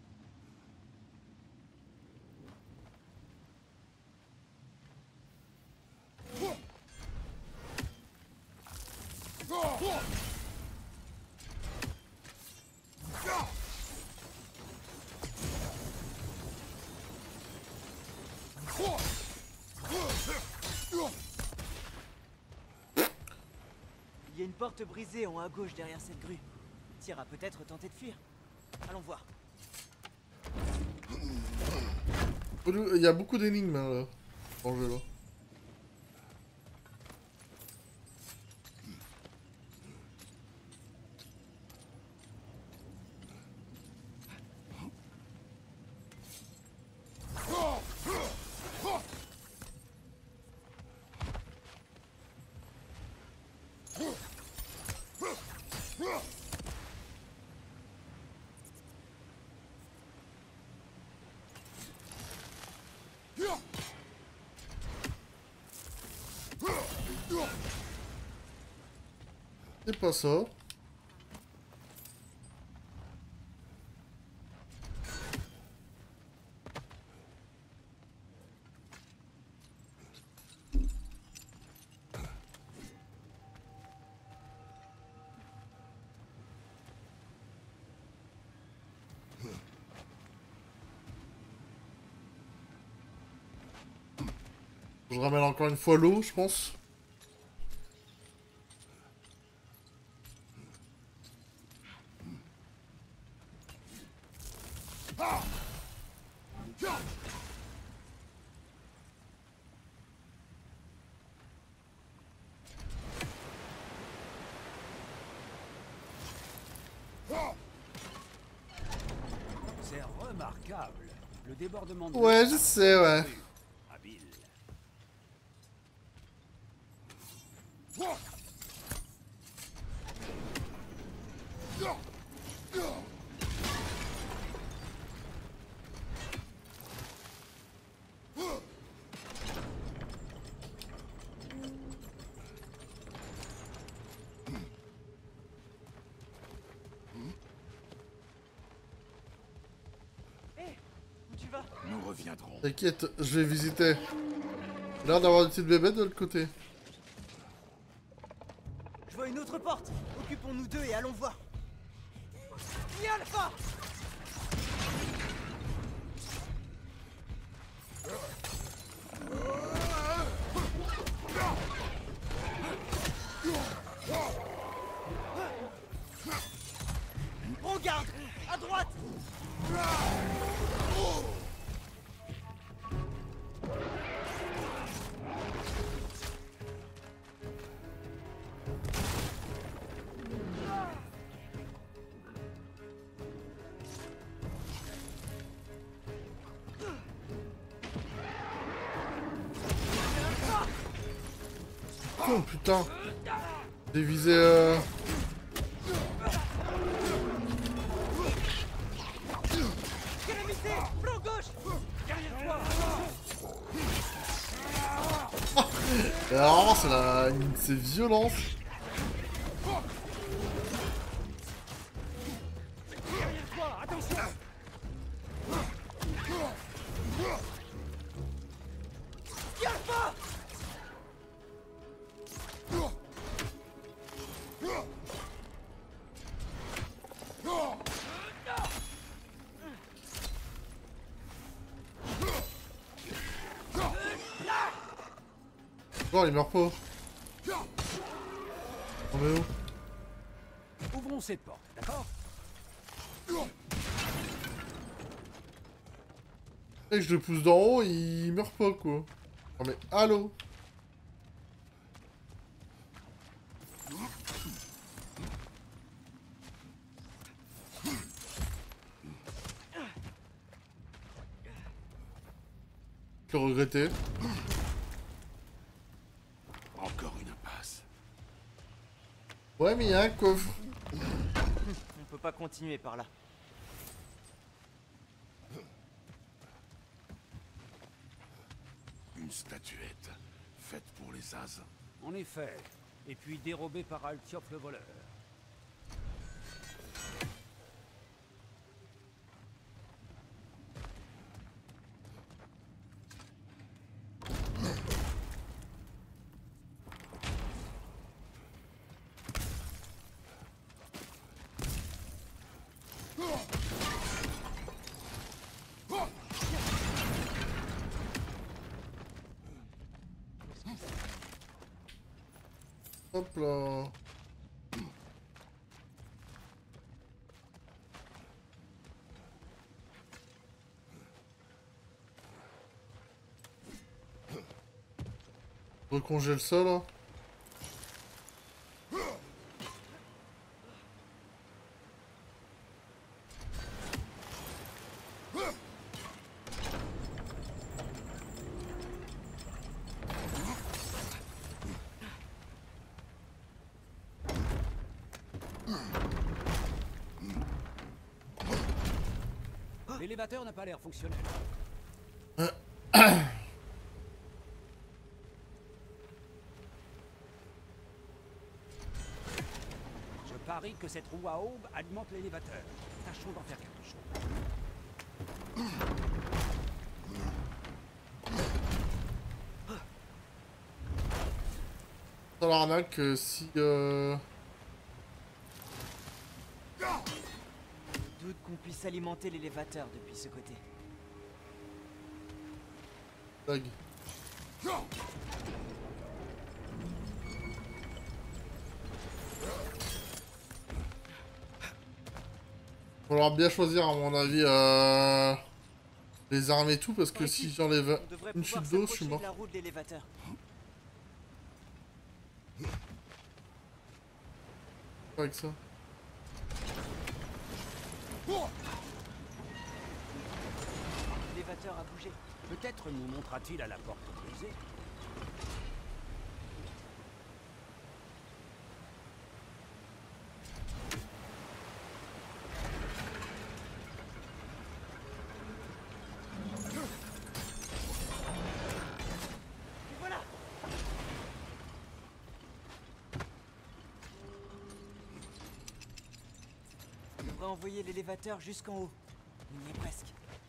Il y a une porte brisée en haut à gauche derrière cette grue. Tyr a peut-être tenté de fuir. Allons voir. Il y a beaucoup d'énigmes hein, là. Dans le jeu là. C'est pas ça. Je ramène encore une fois l'eau, je pense. C'est remarquable. Le débordement de Ouais, l'eau je a sais, ouais. habile. Où tu vas? Nous reviendrons. T'inquiète, je vais visiter. Il a l'air d'avoir des petites bébêtes de l'autre côté. Je vois une autre porte. Occupons-nous d'eux et allons voir. Alpha! Prends garde! À droite! Oh putain. J'ai visé Calamité! Flanc gauche! Derrière toi! Et alors, c'est la... c'est violence. Derrière toi! Attention! Alpha! Non, il meurt pas. On est où? Ouvrons cette porte, d'accord? Dès que je le pousse d'en haut, il meurt pas, quoi. Non mais, allô? Je le regrettais. Encore une impasse. Ouais, mais il y a un coffre. On peut pas continuer par là. Une statuette, faite pour les as. En effet. Et puis dérobé par Altiope le voleur. Hop là. Recongèle ça là. L'élévateur n'a pas l'air fonctionnel. Je parie que cette roue à aube alimente l'élévateur. Tâchons d'en faire quelque chose. Ça l'arnaque si Doute qu'on puisse alimenter l'élévateur depuis ce côté. lag. Va falloir bien choisir à mon avis les armes et tout parce que si j'enlève On devrait une pouvoir chute d'eau, je suis s'approcher mort. de la roue de l'élévateur. Avec ça. L'élévateur a bougé. Peut-être nous montrera-t-il à la porte brisée. Et voilà. On devrait envoyer l'élévateur jusqu'en haut. On y est presque.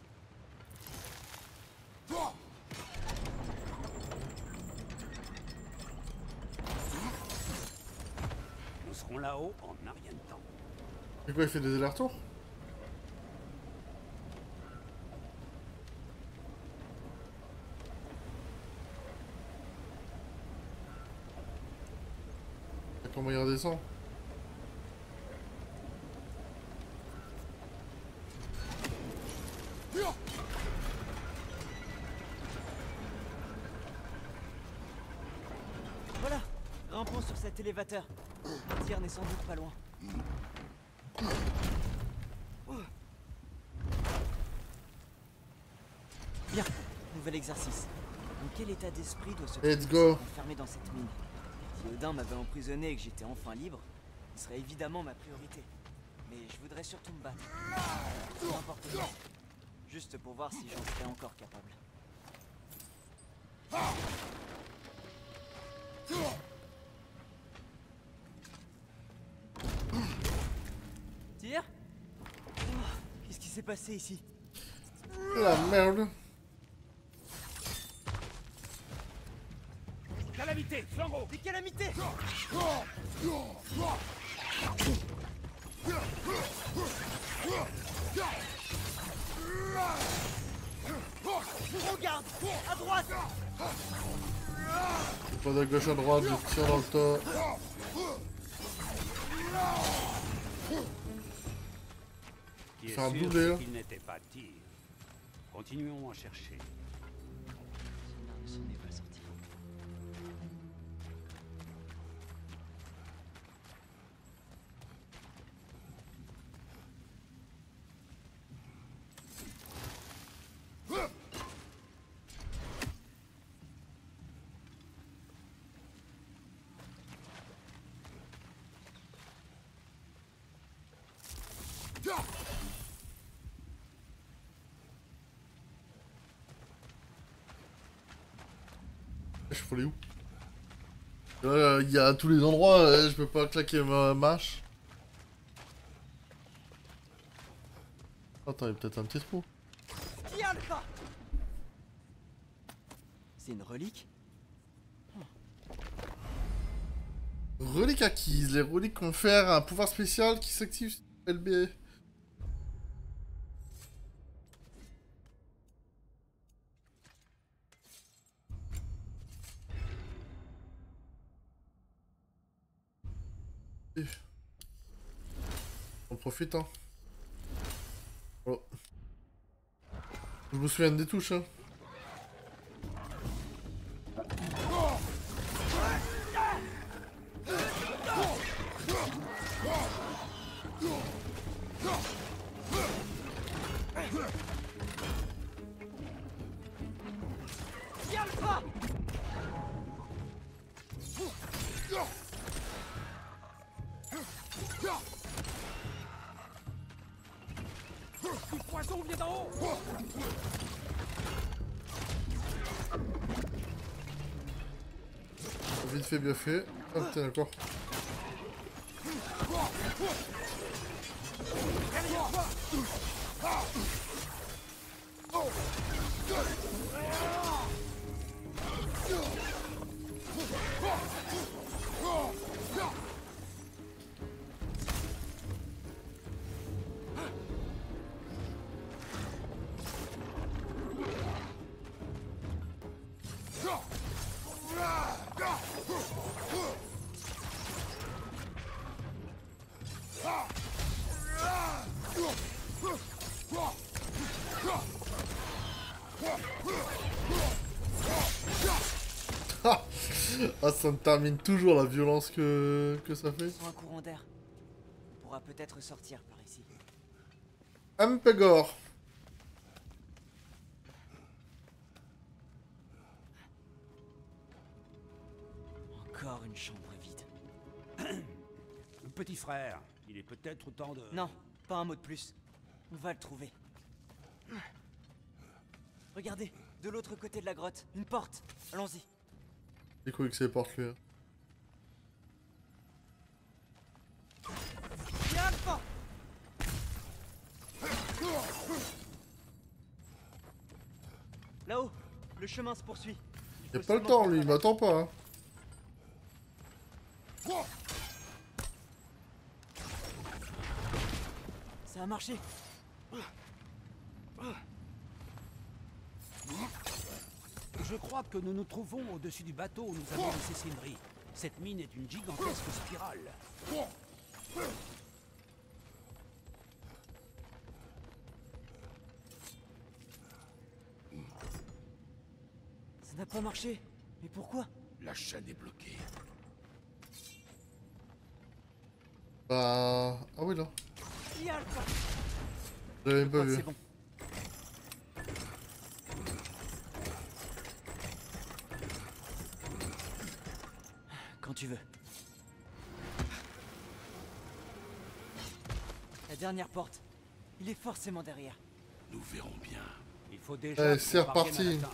Nous serons là-haut en un rien de temps. Et quoi, il fait des allers-retours? Et comment il redescend? Voilà. Rampons sur cet élévateur. Le tir n'est sans doute pas loin. Bien. Nouvel exercice. Dans quel état d'esprit doit se Let's go. enfermé dans cette mine? Si Odin m'avait emprisonné et que j'étais enfin libre, ce serait évidemment ma priorité. Mais je voudrais surtout me battre. N'importe quoi. Juste pour voir si j'en serais encore capable. Tire. Qu'est-ce qui s'est passé ici? La merde. Calamité, flango! Des calamités! Regarde! À droite! Pas de gauche à droite, je tire dans le tas. Qui est Faire un sûr, doublé, c'est là. qu'il n'était pas tir. Continuons à chercher. Ne s'en est pas sorti. Je faut aller où? Là, il y a tous les endroits, je peux pas claquer ma mâche. Attends, il y a peut-être un petit trou. Tiens le pas! C'est une relique? Relique acquise. Les reliques confèrent un pouvoir spécial qui s'active sur LB. On profite, hein. Oh. Je me souviens des touches, hein. Tiens le pas! Le poison vient d'en haut! Vite fait, bien fait. Ah putain, d'accord. Ah, ça me termine toujours la violence que ça fait. Prends un courant d'air. On pourra peut-être sortir par ici. Ampegor. Encore une chambre vide. Petit frère, il est peut-être temps de... Non, pas un mot de plus. On va le trouver. Regardez, de l'autre côté de la grotte, une porte. Allons-y. C'est quoi que c'est porte lui? Yalpa! Là-haut, le chemin se poursuit. Il a pas le temps lui, il m'attend pas. Hein. Ça a marché. Je crois que nous nous trouvons au-dessus du bateau où nous avons laissé Sindri. Cette mine est une gigantesque spirale. Ça n'a pas marché. Mais pourquoi? La chaîne est bloquée. Bah... Ah oui là. Yalpa! J'avais même pas vu. C'est bon. Quand tu veux. La dernière porte. Il est forcément derrière. Nous verrons bien. Il faut déjà... Allez, que c'est nous parvions reparti. à l'atteindre.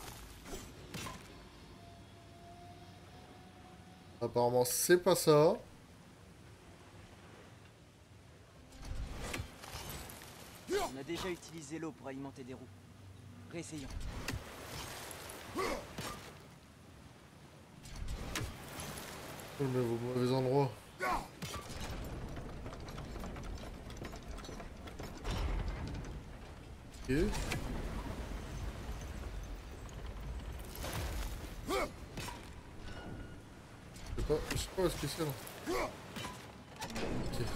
Apparemment c'est pas ça. On a déjà utilisé l'eau pour alimenter des roues. Réessayons. Je me mets au mauvais endroit. Ok. Je sais pas où est-ce que c'est là. Ok.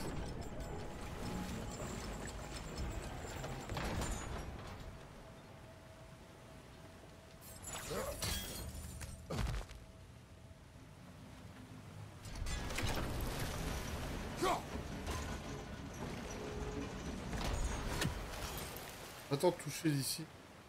Attends de toucher d'ici.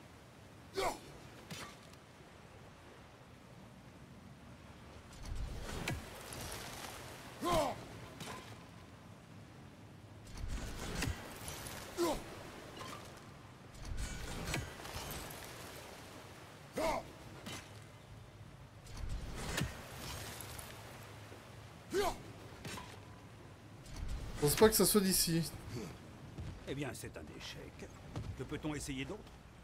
Je pense pas que ça soit d'ici. Eh bien, c'est un échec. Que peut-on essayer d'autre?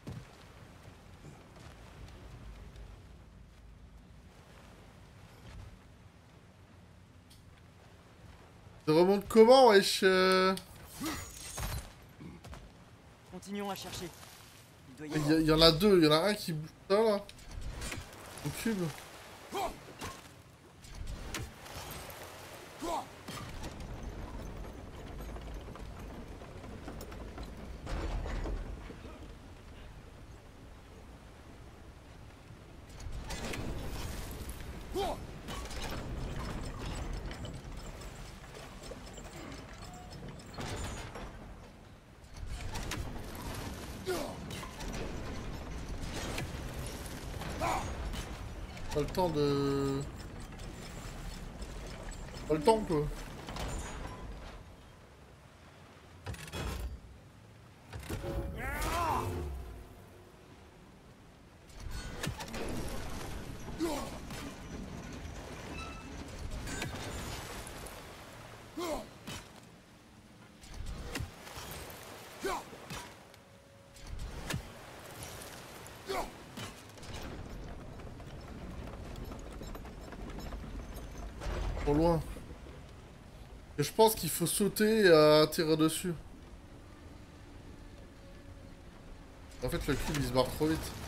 Je remonte comment, wesh Continuons à chercher. Il doit y Il avoir... y en a deux, il y en a un qui bouge ça là. Au cube. Pas le temps de... Pas le temps quoi. Trop loin. Et je pense qu'il faut sauter et tirer dessus. En fait, le cube il se barre trop vite.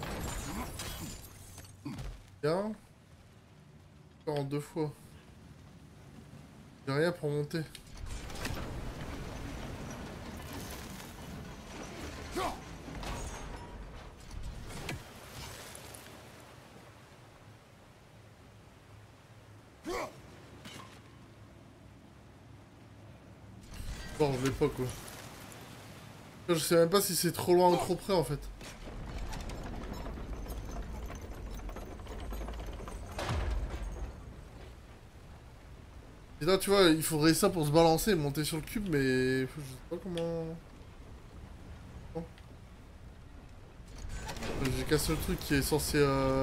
Bien. Encore en deux fois. J'ai rien pour monter. Bon, je l'ai pas quoi. Je sais même pas si c'est trop loin ou trop près en fait. Et là tu vois, il faudrait ça pour se balancer et monter sur le cube, mais je sais pas comment... Oh. J'ai cassé le truc qui est censé...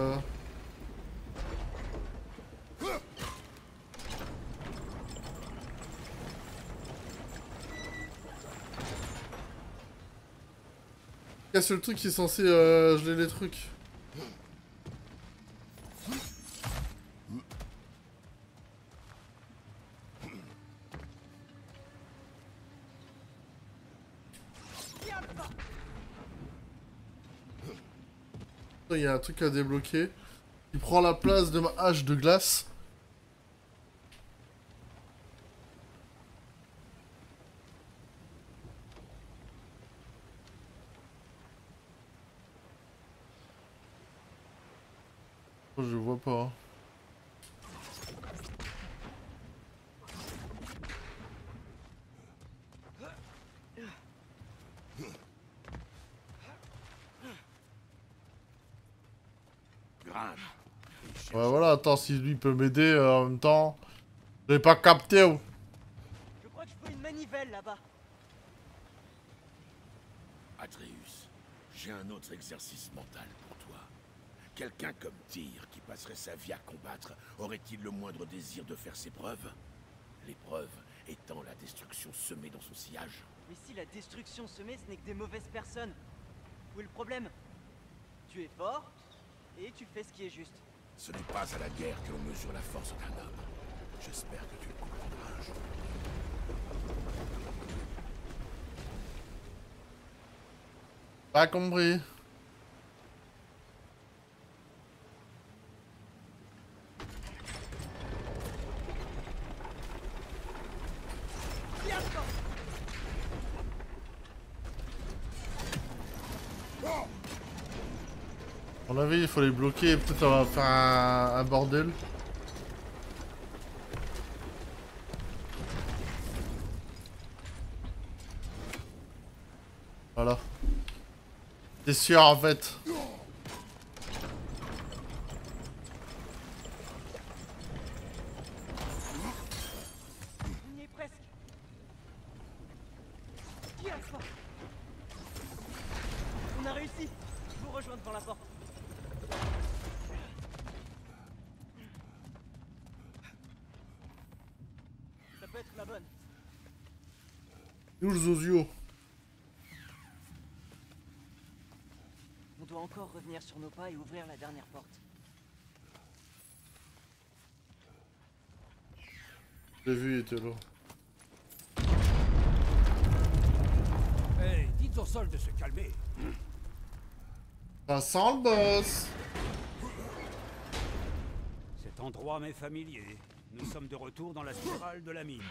Casse le truc qui est censé geler les trucs. Il y a un truc à débloquer. Il prend la place de ma hache de glace. Oh, je vois pas. Hein. Ouais, voilà, attends, si lui peut m'aider en même temps. Je l'ai pas capté. Oh. Je crois que je vois une manivelle là-bas. Atreus, j'ai un autre exercice mental pour toi. Quelqu'un comme Tyr, qui passerait sa vie à combattre, aurait-il le moindre désir de faire ses preuves? L'épreuve étant la destruction semée dans son sillage. Mais si la destruction semée, ce n'est que des mauvaises personnes. Où est le problème? Tu es fort, et tu fais ce qui est juste. Ce n'est pas à la guerre que l'on mesure la force d'un homme. J'espère que tu le comprendras un jour. Pas compris. À mon avis, il faut les bloquer et peut-être on va faire un bordel. Voilà. T'es sûr en fait. On y est presque. On a réussi. Je vous rejoins devant la porte. Ça peut être la bonne. Où le Zozio? On doit encore revenir sur nos pas et ouvrir la dernière porte. J'ai vu, il était là. Hey, dites au sol de se calmer. Ça sent le boss. Cet endroit m'est familier. Nous sommes de retour dans la spirale de la mine.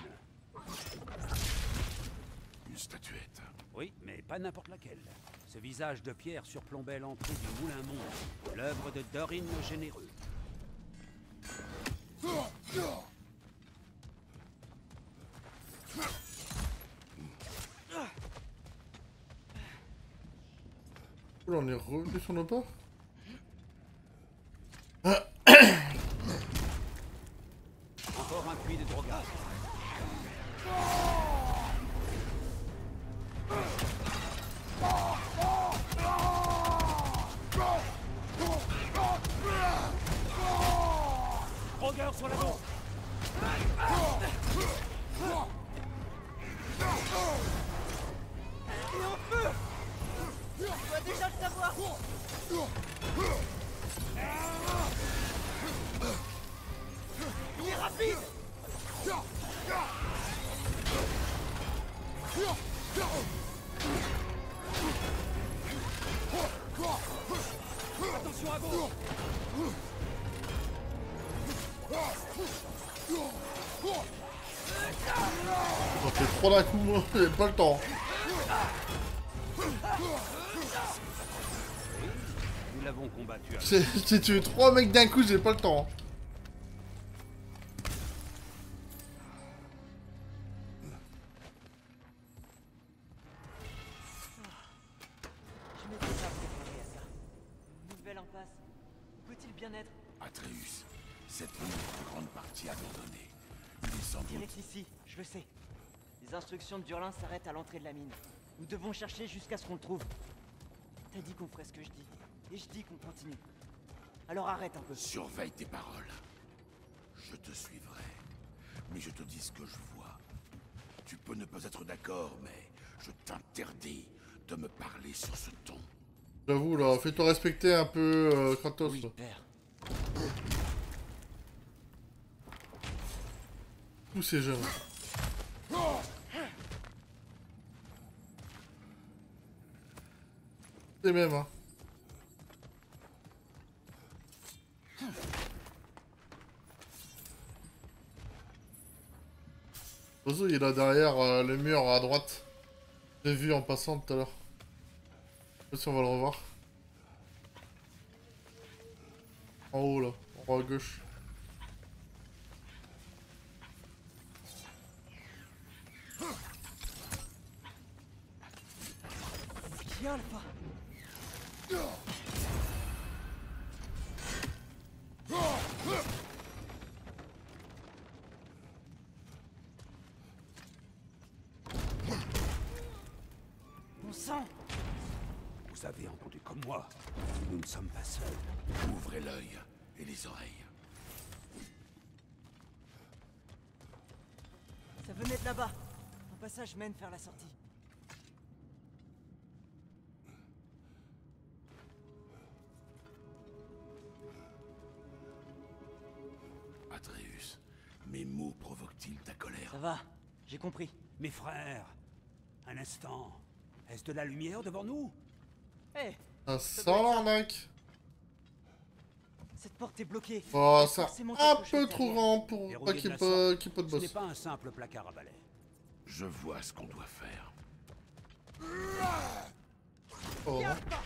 Une statuette. Oui, mais pas n'importe laquelle. Ce visage de pierre surplombait l'entrée du Moulin Monde, l'œuvre de Dorin le Généreux. Oula, on est revenu sur nos pas. Encore un puits de drogage. Drogueur sur la bombe. Il est en feu! Tu dois déjà le savoir! Il est rapide! Attention à gauche. C'est trop d'un coup, moi, j'ai pas le temps. Nous l'avons combattu à J'ai tué 3 mecs d'un coup, j'ai pas le temps. Je m'étais pas préparé à ça. Une nouvelle impasse. Où peut-il bien être? Atreus, cette île est en grande partie abandonnée. Il est sans doute... Direct ici, je le sais. Les instructions de Durlin s'arrêtent à l'entrée de la mine. Nous devons chercher jusqu'à ce qu'on le trouve. T'as dit qu'on ferait ce que je dis. Et je dis qu'on continue. Alors arrête un peu. Surveille tes paroles. Je te suivrai. Mais je te dis ce que je vois. Tu peux ne pas être d'accord, mais je t'interdis de me parler sur ce ton. J'avoue, là, fais-toi respecter un peu, Kratos. Oui, Là. père. Tous ces jeunes. C'est même, hein. Ozo, il est là derrière le mur à droite. J'ai vu en passant tout à l'heure. Je sais pas si on va le revoir. En haut, là. En haut à gauche. Viens, Alpha. Mon sang. Vous avez entendu comme moi. Nous ne sommes pas seuls. Ouvrez l'œil et les oreilles. Ça venait de là-bas. Un passage mène vers la sortie. Atreus, mes mots provoquent-ils ta colère? Ça va, j'ai compris. Mes frères, un instant. Est-ce de la lumière devant nous? Hé, Ça sent l'arnaque. cette porte est bloquée. Oh, Il y a ça forcément un quelque chose peu trop derrière. grand pour Verrouillé pas de qu'il la peut sorte, de Ce n'est boss. pas un simple placard à balai. Je vois ce qu'on doit faire. Oh.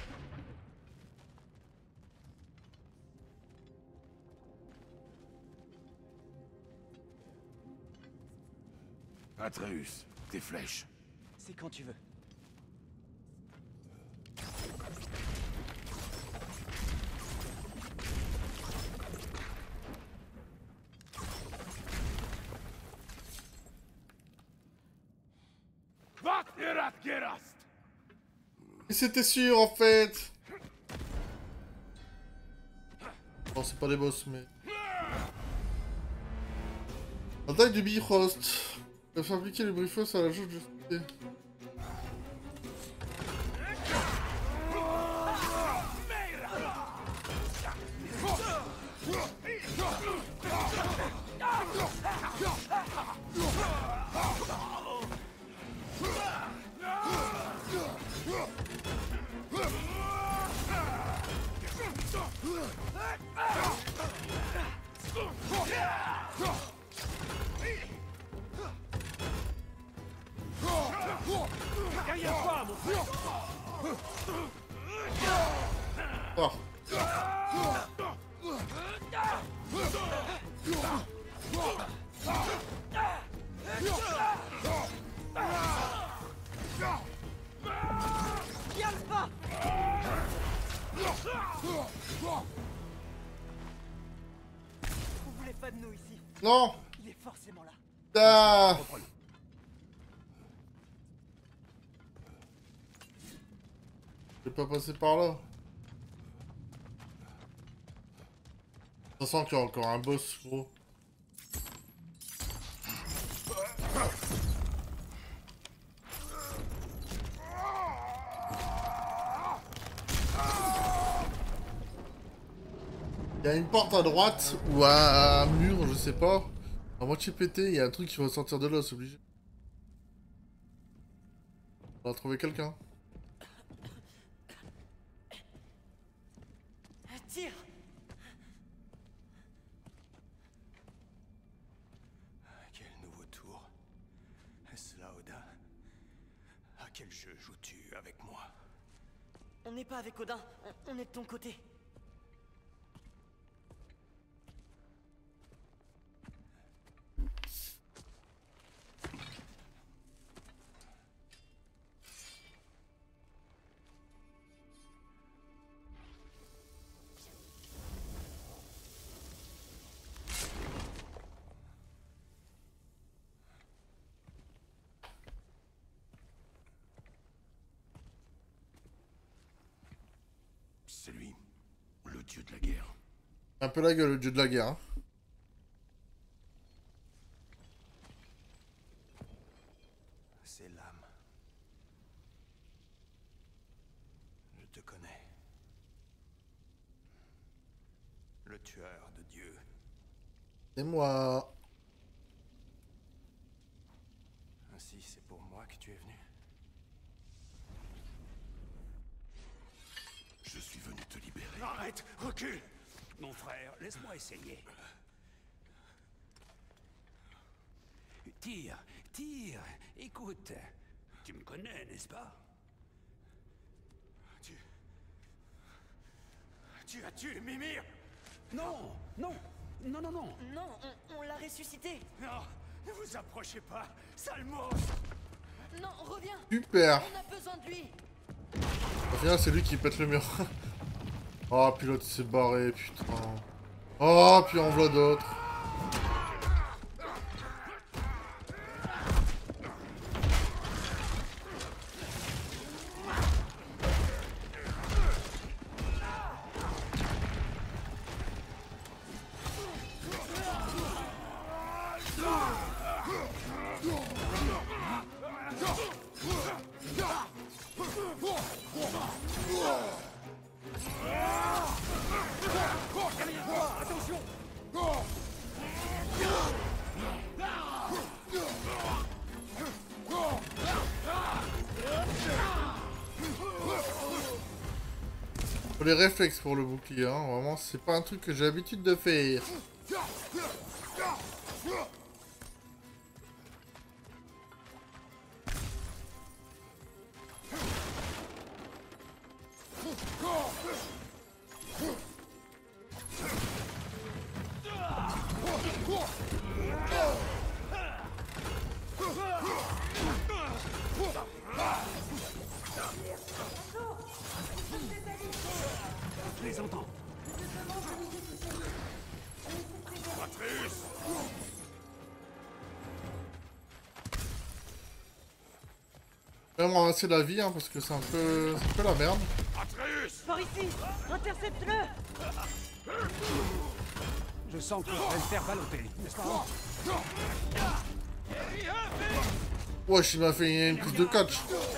Atreus, tes flèches. C'est quand tu veux. Et c'était sûr en fait. Bon, c'est pas des boss, mais. La taille du Bifrost. Il va fabriquer le Bifrost à la jauge de justice. Derrière toi, mon frère. Ah. Alpha. Vous voulez pas de nous ici? Non. Il est forcément là. Ah. Je vais pas passer par là. Ça sent qu'il y a encore un boss, gros. Il y a une porte à droite ou un mur, je sais pas. À moitié pété, il y a un truc qui va sortir de là, c'est obligé. On va trouver quelqu'un. Tire. Quel nouveau tour. Cela, Odin. À quel jeu joues-tu avec moi? On n'est pas avec Odin, on est de ton côté. C'est lui, le dieu de la guerre. Un peu la gueule, le dieu de la guerre. Hein. C'est l'âme. Je te connais. Le tueur de Dieu. C'est moi. Ainsi, c'est pour moi que tu es venu. Je suis venu te libérer. Arrête! Recule! Mon frère, laisse-moi essayer. Tire, tire. Écoute, tu me connais, n'est-ce pas? Tu as tué Mimir! Non, non, non, non, non. Non, on l'a ressuscité. Non! Ne vous approchez pas! Sale monstre! Non, reviens. Super. On a besoin de lui. Au final, c'est lui qui pète le mur. Oh, puis l'autre s'est barré, putain. Oh, puis en voilà d'autres. Faut les réflexes pour le bouclier, hein. Vraiment, c'est pas un truc que j'ai l'habitude de faire. Je les entends. Vraiment ramasser la vie, hein, parce que c'est un peu la merde. Par ici. Intercepte-le. Je sens qu'on va le faire balloter, n'est-ce pas? Wesh, il m'a fait une prise de catch.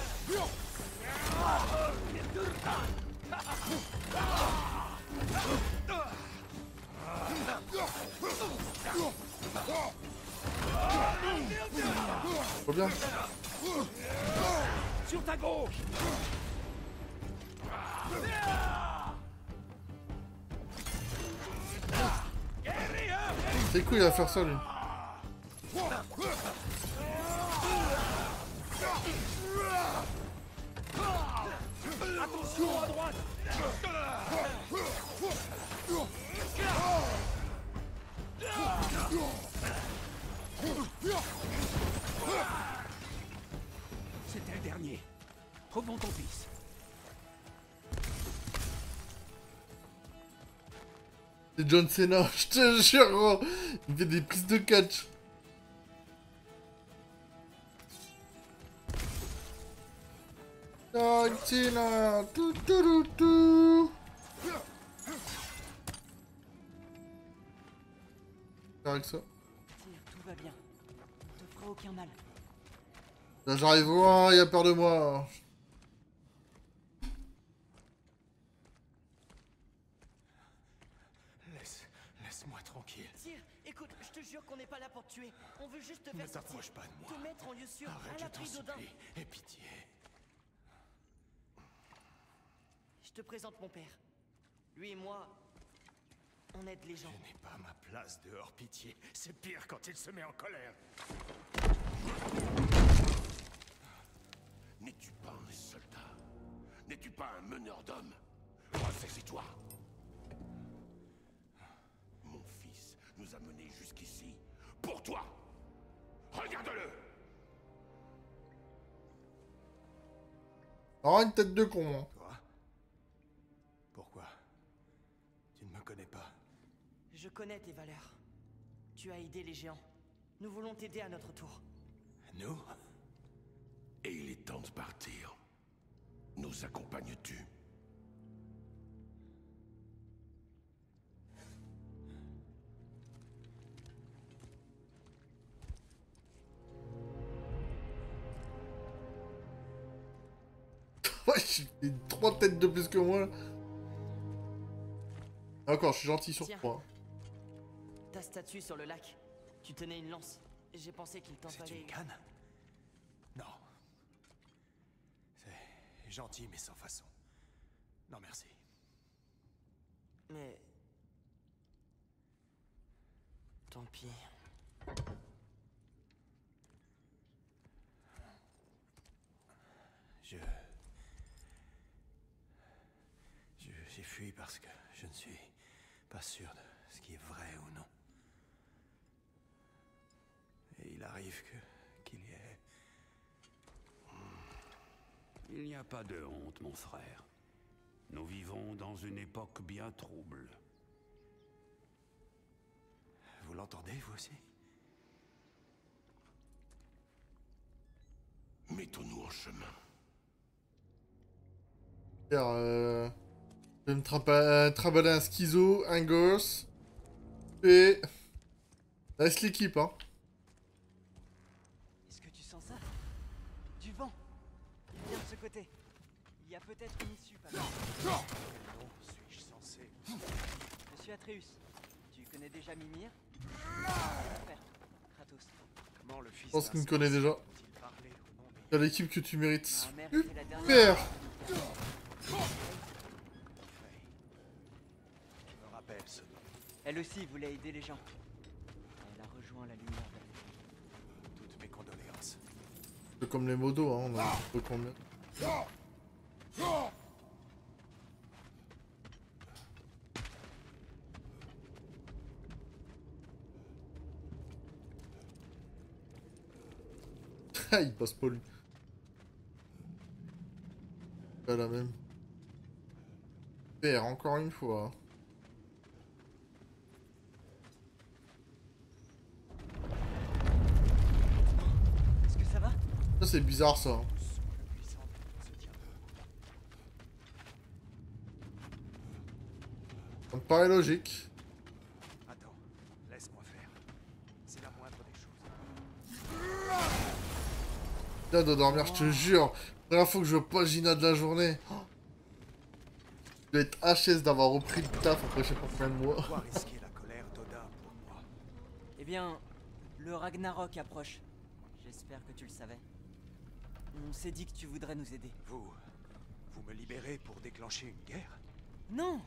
Trop bien. Sur ta gauche. C'est cool, il va faire ça, lui. Attention à droite. C'était le dernier. Trouvons ton fils. C'est John Cena, je te jure, gros. Il me fait des prises de catch. John Cena, tout, tout, tout, tout. Avec ça. Tire, tout va bien. On te fera aucun mal. Là, j'arrive loin, il a peur de moi. Laisse-moi tranquille. Tire, écoute, je te jure qu'on n'est pas là pour te tuer. On veut juste te Ne faire sortir. t'approche pas de moi. Te mettre en lieu sûr, à Arrête, je t'en l'abri d'Odin. supplie. Aie pitié. Je te présente mon père. Lui et moi, on aide les gens. Je n'ai pas ma place dehors, pitié. C'est pire quand il se met en colère. N'es-tu pas un soldat? N'es-tu pas un meneur d'hommes? Ressaisis-toi. Mon fils nous a menés jusqu'ici pour toi. Regarde-le. Oh, une tête de con. Hein. Toi? Pourquoi? Tu ne me connais pas. Je connais tes valeurs. Tu as aidé les géants. Nous voulons t'aider à notre tour. Nous? Et il est temps de partir. Nous accompagnes-tu? Ouais, j'ai 3 têtes de plus que moi. Encore, je suis gentil sur Tiens. 3. Ta statue sur le lac. Tu tenais une lance. J'ai pensé qu'il t'en C'est fallait... une canne? Non. C'est gentil, mais sans façon. Non, merci. Mais... Tant pis. J'ai fui parce que je ne suis pas sûr de ce qui est vrai ou non. Et il arrive qu'il y ait... Il n'y a pas de honte, mon frère. Nous vivons dans une époque bien trouble. Vous l'entendez, vous aussi? Mettons-nous en chemin. Je vais me trimballer un schizo, un gosse. Et... Reste l'équipe, hein. Est-ce que tu sens ça? Du vent. Il vient de ce côté. Il y a peut-être une issue par là. Quel nom suis-je censé? Monsieur Atreus, tu connais déjà Mimir? C'est mon frère, Kratos. Comment le fils Je pense d'un qu'il me connaît déjà. peut-il parler au nom des... T'as l'équipe que tu mérites. Ma mère était la dernière. Super. Je me rappelle ce nom. Elle aussi voulait aider les gens. Elle a rejoint la lumière de la vie. Toutes mes condoléances. Un peu comme les modos, hein. On a un peu combien. Ah, il passe pas lui. Pas la même. Père, encore une fois. Est-ce que ça va? Ça, c'est bizarre, ça. Puissant, se tient. Ça me paraît logique. Attends, laisse-moi faire. C'est la moindre des choses. Là, de dormir, je te jure. Première fois que je vois pas Gina de la journée. Oh. Je dois être HS d'avoir repris le taf après je sais pas combien de mois. Pourquoi risquer la colère d'Odin pour moi? Eh bien, le Ragnarok approche. J'espère que tu le savais. On s'est dit que tu voudrais nous aider. Vous me libérez pour déclencher une guerre? Non!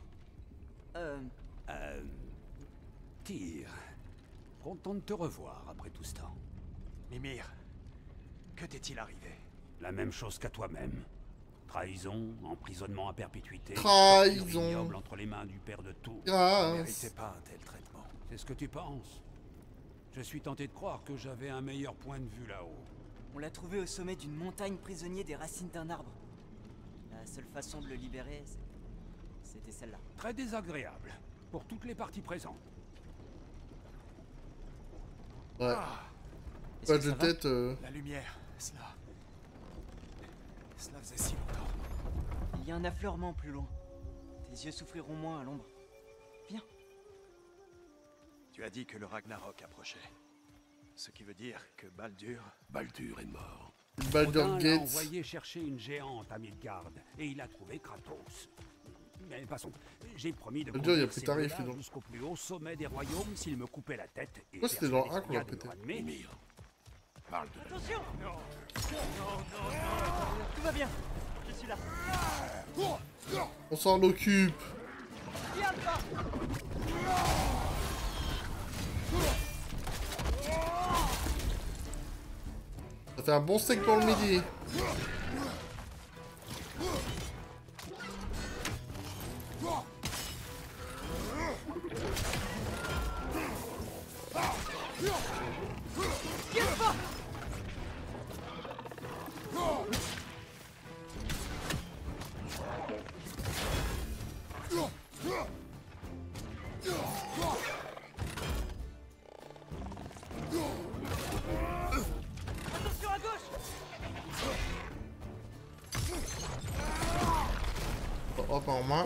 Tyr, content de te revoir après tout ce temps. Mimir, que t'est-il arrivé? La même chose qu'à toi-même. Trahison, emprisonnement à perpétuité, Trahison. torture ignoble entre les mains du père de tout. Je ne Grâce. méritais pas un tel traitement. C'est ce que tu penses. Je suis tenté de croire que j'avais un meilleur point de vue là-haut. On l'a trouvé au sommet d'une montagne prisonnier des racines d'un arbre. La seule façon de le libérer, c'était celle-là. Très désagréable, pour toutes les parties présentes. Ouais. Est-ce Pas que de ça va? tête. La lumière, cela faisait si longtemps. Il y a un affleurement plus loin. Tes yeux souffriront moins à l'ombre. Viens. Tu as dit que le Ragnarok approchait. Ce qui veut dire que Baldur... Baldur est mort. Baldur Odin l'a Gates. envoyé chercher une géante à Midgard, et il a trouvé Kratos. Mais passons, j'ai promis de Baldur, il y a conduire plus ces tarif, deux-là dis donc. jusqu'au plus haut sommet des royaumes s'il me coupait la tête. Et Pourquoi c'était dans persuadé un qu'on l'a qu'il y a de pété? Ranmé. Mimir, parle de la... Attention! Tout va bien. Je suis là. On s'en occupe. Viens pas. Ça fait un bon steak pour le midi. Attention à gauche. Hop, en main.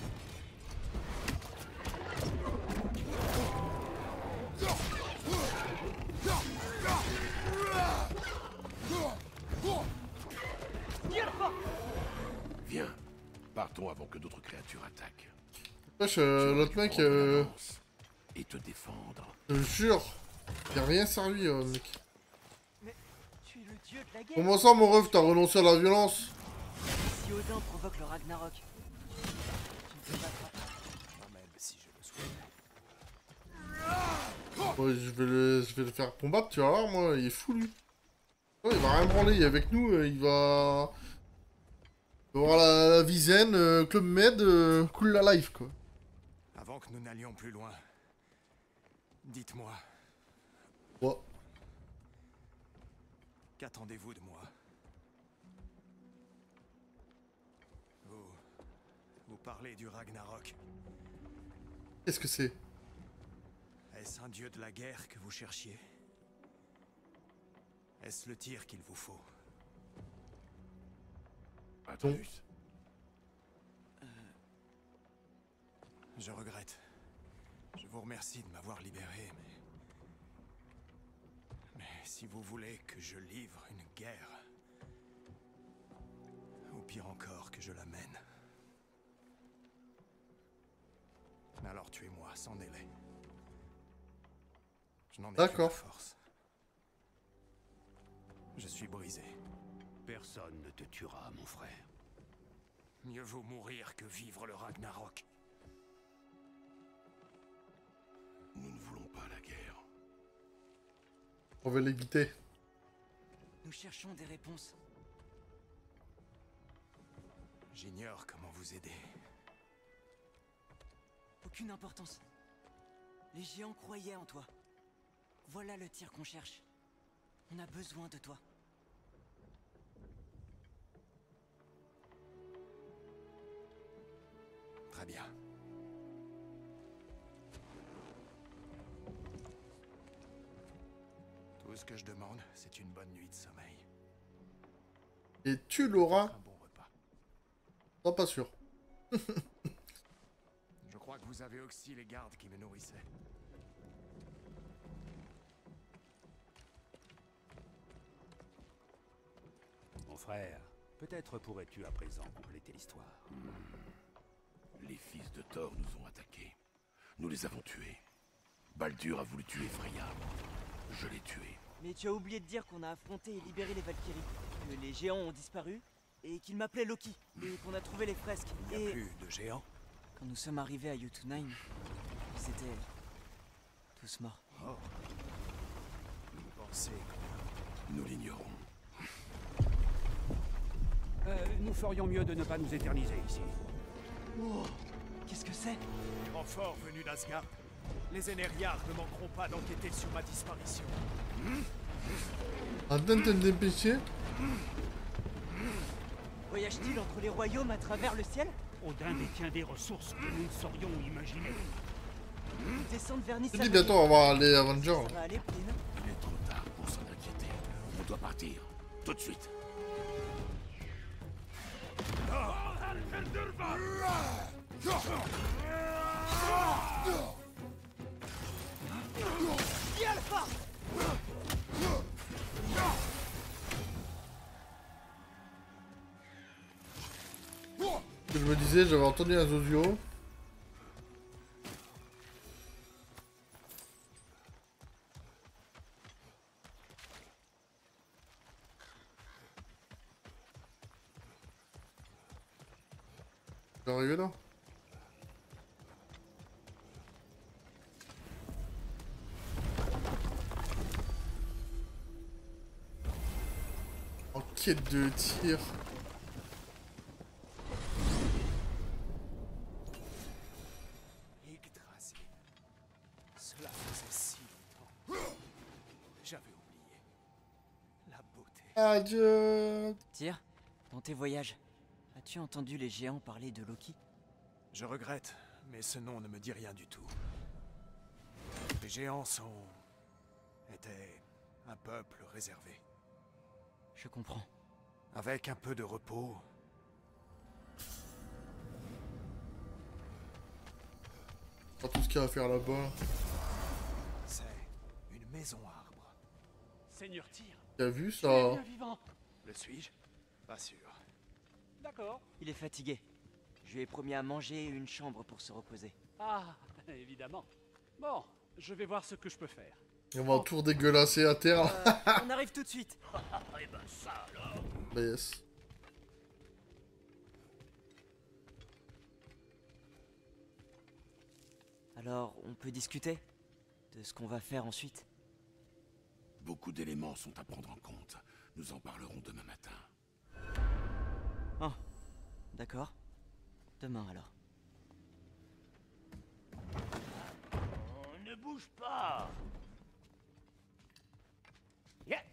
Viens, partons avant que d'autres créatures attaquent. Wesh, l'autre mec, Et te défendre. je te jure, il a rien servi, mec. Mais tu es le dieu de la guerre. Comment ça, mon ref, t'as renoncé à la violence? Si Odin provoque le Ragnarok, tu ne peux pas te battre. Même si je le souhaite. Ouais, je vais le faire combattre, tu vas voir, moi, il est fou, lui. Ouais, il va rien branler, il est avec nous, il va... Il va voir la Vizen, Club Med, cool la life, quoi. Avant que nous n'allions plus loin, dites-moi, Ouais. qu'attendez-vous de moi? Vous parlez du Ragnarok. Qu'est-ce que c'est? Est-ce un dieu de la guerre que vous cherchiez? Est-ce le tir qu'il vous faut? Atreus, Je regrette. Je vous remercie de m'avoir libéré, mais si vous voulez que je livre une guerre, ou pire encore, que je la mène, alors tuez-moi sans délai. Je n'en ai plus la D'accord. force. Je suis brisé. Personne ne te tuera, mon frère. Mieux vaut mourir que vivre le Ragnarok. nous ne voulons pas la guerre. On va les guider. Nous cherchons des réponses. J'ignore comment vous aider. Aucune importance. Les géants croyaient en toi. Voilà le tir qu'on cherche. On a besoin de toi. Très bien. Tout ce que je demande, c'est une bonne nuit de sommeil. Et tu l'auras? Un bon repas. Non, pas sûr. Je crois que vous avez aussi les gardes qui me nourrissaient. Mon frère, peut-être pourrais-tu à présent compléter l'histoire. Les fils de Thor nous ont attaqués. Nous les avons tués. Baldur a voulu tuer Freya. Je l'ai tué. Mais tu as oublié de dire qu'on a affronté et libéré les Valkyries, que les géants ont disparu, et qu'ils m'appelaient Loki, et qu'on a trouvé les fresques. Il n'y a Et plus de géants. quand nous sommes arrivés à Jotunheim, ils étaient tous morts. Oh. Vous pensez Nous l'ignorons. Nous ferions mieux de ne pas nous éterniser ici. Oh, qu'est-ce que c'est? que renforts venus d'Asgard? Les Énériards ne manqueront pas d'enquêter sur ma disparition. Attends de te dépêcher. Voyage-t-il entre les royaumes à travers le ciel? Odin détient des ressources que nous ne saurions imaginer. Ils descendent vers Nice. Je te dis bientôt on va voir les Avengers. Ça va aller, Pline? Il est trop tard pour s'en inquiéter. On doit partir. Tout de suite. Je me disais, j'avais entendu un Zozio. C'est arrivé là? En quête de tir. Yggdrasil. Cela faisait si longtemps. J'avais oublié. La beauté. Adieu. Tyr, dans tes voyages, as-tu entendu les géants parler de Loki? Je regrette, mais ce nom ne me dit rien du tout. Les géants étaient un peuple réservé. Je comprends. Avec un peu de repos, Pas tout ce qu'il y a à faire là-bas. c'est une maison arbre. Seigneur Tyr, T'as vu tu es ça? bien vivant. Le suis-je? Pas sûr. D'accord. Il est fatigué. Je lui ai promis à manger et une chambre pour se reposer. Ah, évidemment. Bon, je vais voir ce que je peux faire. Et on va tout dégueulasser à terre. On arrive tout de suite. Eh ben ça alors. Bah yes. Alors, on peut discuter de ce qu'on va faire ensuite. Beaucoup d'éléments sont à prendre en compte. Nous en parlerons demain matin. Oh, d'accord. Demain alors. On ne bouge pas. Yeah.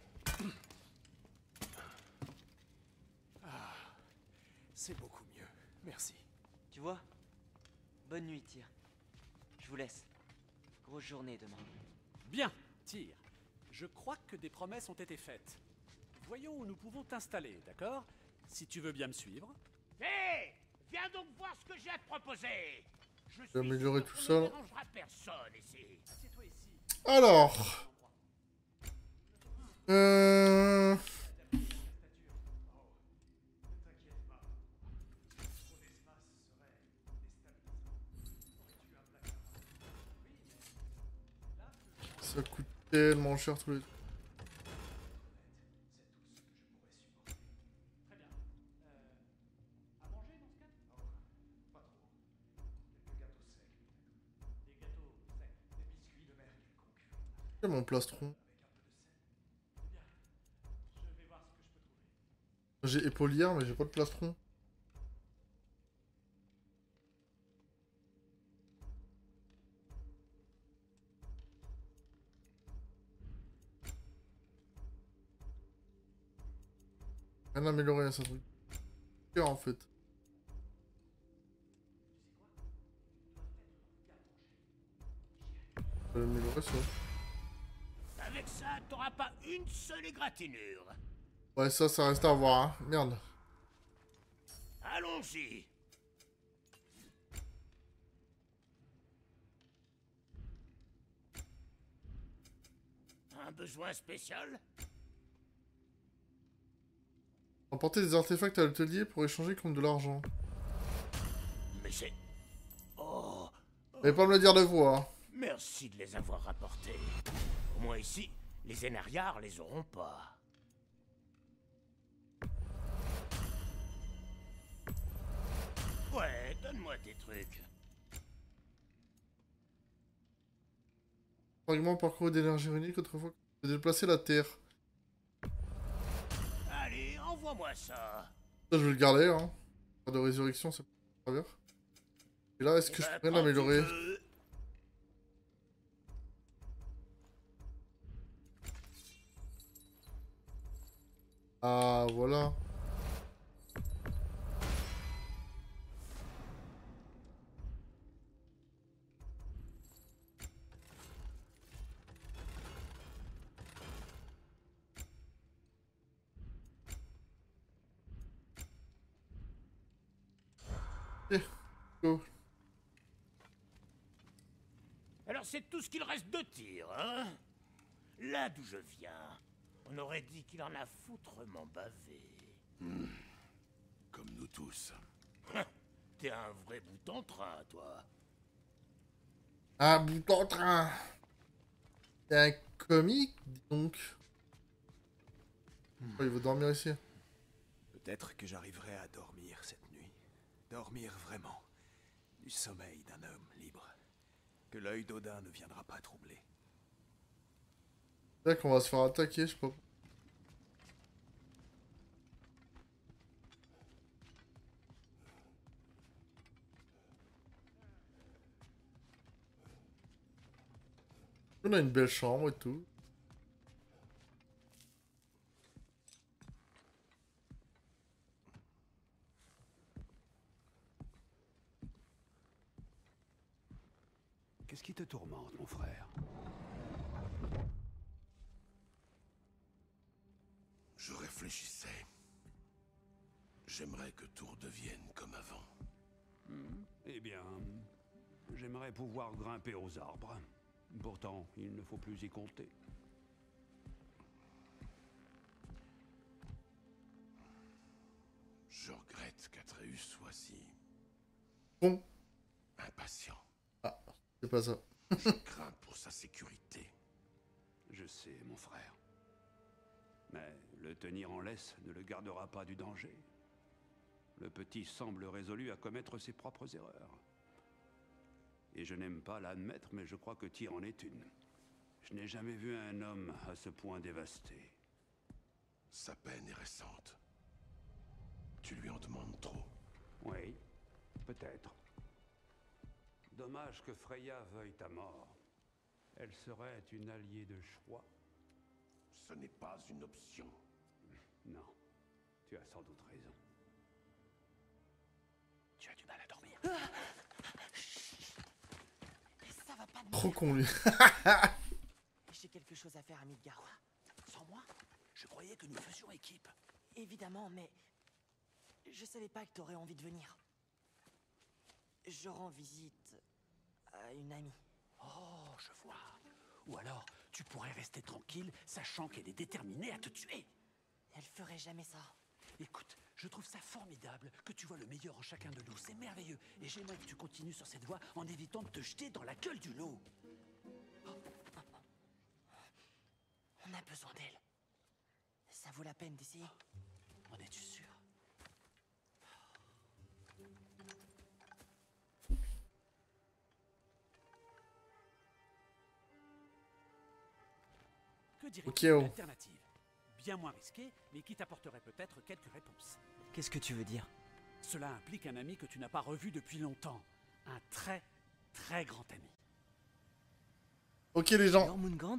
C'est beaucoup mieux. Merci. Tu vois? Bonne nuit, Tyr. Je vous laisse. Grosse journée demain. Bien, Tyr. Je crois que des promesses ont été faites. Voyons où nous pouvons t'installer, d'accord? Si tu veux bien me suivre. Hé, viens donc voir ce que j'ai à te proposer. Je suis améliorer sûr tout qu'on ça. ne dérangera personne ici. Assieds-toi ici. Alors. Ça coûte tellement cher tous les... À manger dans ce cas? Pas trop. Quelques gâteaux secs, peut-être. Des gâteaux secs. Des biscuits de mer quelconques. Quel est mon plastron? Je vais voir ce que je peux trouver. J'ai épaulière mais j'ai pas de plastron. Rien amélioré, ça truc. Pire en fait. Je vais améliorer ça. Avec ça, t'auras pas une seule égratignure. Ouais, ça reste à voir, hein. Merde. Allons-y. Un besoin spécial? Emporter des artefacts à l'atelier pour échanger contre de l'argent. Mais c'est... Oh, Mais pas me le dire de vous, hein. merci de les avoir rapportés. Au moins ici, les énariards les auront pas. Ouais, donne-moi tes trucs. Fragment parcouru d'énergie unique autrefois de déplacer la terre. Allez, envoie-moi ça. Ça, je vais le garder, hein. Pas de résurrection, ça peut servir. Et là, est-ce que je Bah, pourrais prends l'améliorer? qui veut. Ah, voilà. Eh, go. Alors c'est tout ce qu'il reste de tir, hein? Là d'où je viens, on aurait dit qu'il en a foutrement bavé. Comme nous tous. T'es un vrai bout en train, toi. Un bout en train. C'est un comique, dis donc. Oh, il veut dormir ici. Peut-être que j'arriverai à dormir cette nuit. Dormir vraiment. Du sommeil d'un homme libre. Que l'œil d'Odin ne viendra pas troubler. C'est là qu'on va se faire attaquer, je sais pas. On a une belle chambre et tout. Qu'est-ce qui te tourmente, mon frère? Je réfléchissais. J'aimerais que tout redevienne comme avant. Eh bien, j'aimerais pouvoir grimper aux arbres. Pourtant, il ne faut plus y compter. Je regrette qu'Atreus soit si Bon. impatient. Ah, c'est pas ça. Je crains pour sa sécurité. Je sais, mon frère. Mais le tenir en laisse ne le gardera pas du danger. Le petit semble résolu à commettre ses propres erreurs. Et je n'aime pas l'admettre, mais je crois que Tyr en est une. Je n'ai jamais vu un homme à ce point dévasté. Sa peine est récente. Tu lui en demandes trop. Oui, peut-être. Dommage que Freya veuille ta mort. Elle serait une alliée de choix. Ce n'est pas une option. Non, tu as sans doute raison. Tu as du mal à dormir. Ça va pas de Trop con lui. J'ai quelque chose à faire à Midgard. Sans moi? Je croyais que nous faisions équipe. Évidemment, mais je savais pas que t'aurais envie de venir. Je rends visite à une amie. Oh, je vois. Ou alors, tu pourrais rester tranquille, sachant qu'elle est déterminée à te tuer. Elle ferait jamais ça. Écoute, je trouve ça formidable que tu vois le meilleur en chacun de nous. C'est merveilleux. Et j'aimerais que tu continues sur cette voie en évitant de te jeter dans la gueule du loup. On a besoin d'elle. Ça vaut la peine d'essayer. En es-tu sûr? Que dirais-tu Ok, d'une oh. alternative? Bien moins risquée, mais qui t'apporterait peut-être quelques réponses. Qu'est-ce que tu veux dire? Cela implique un ami que tu n'as pas revu depuis longtemps. Un très, très grand ami. Ok les gens. Jormungand?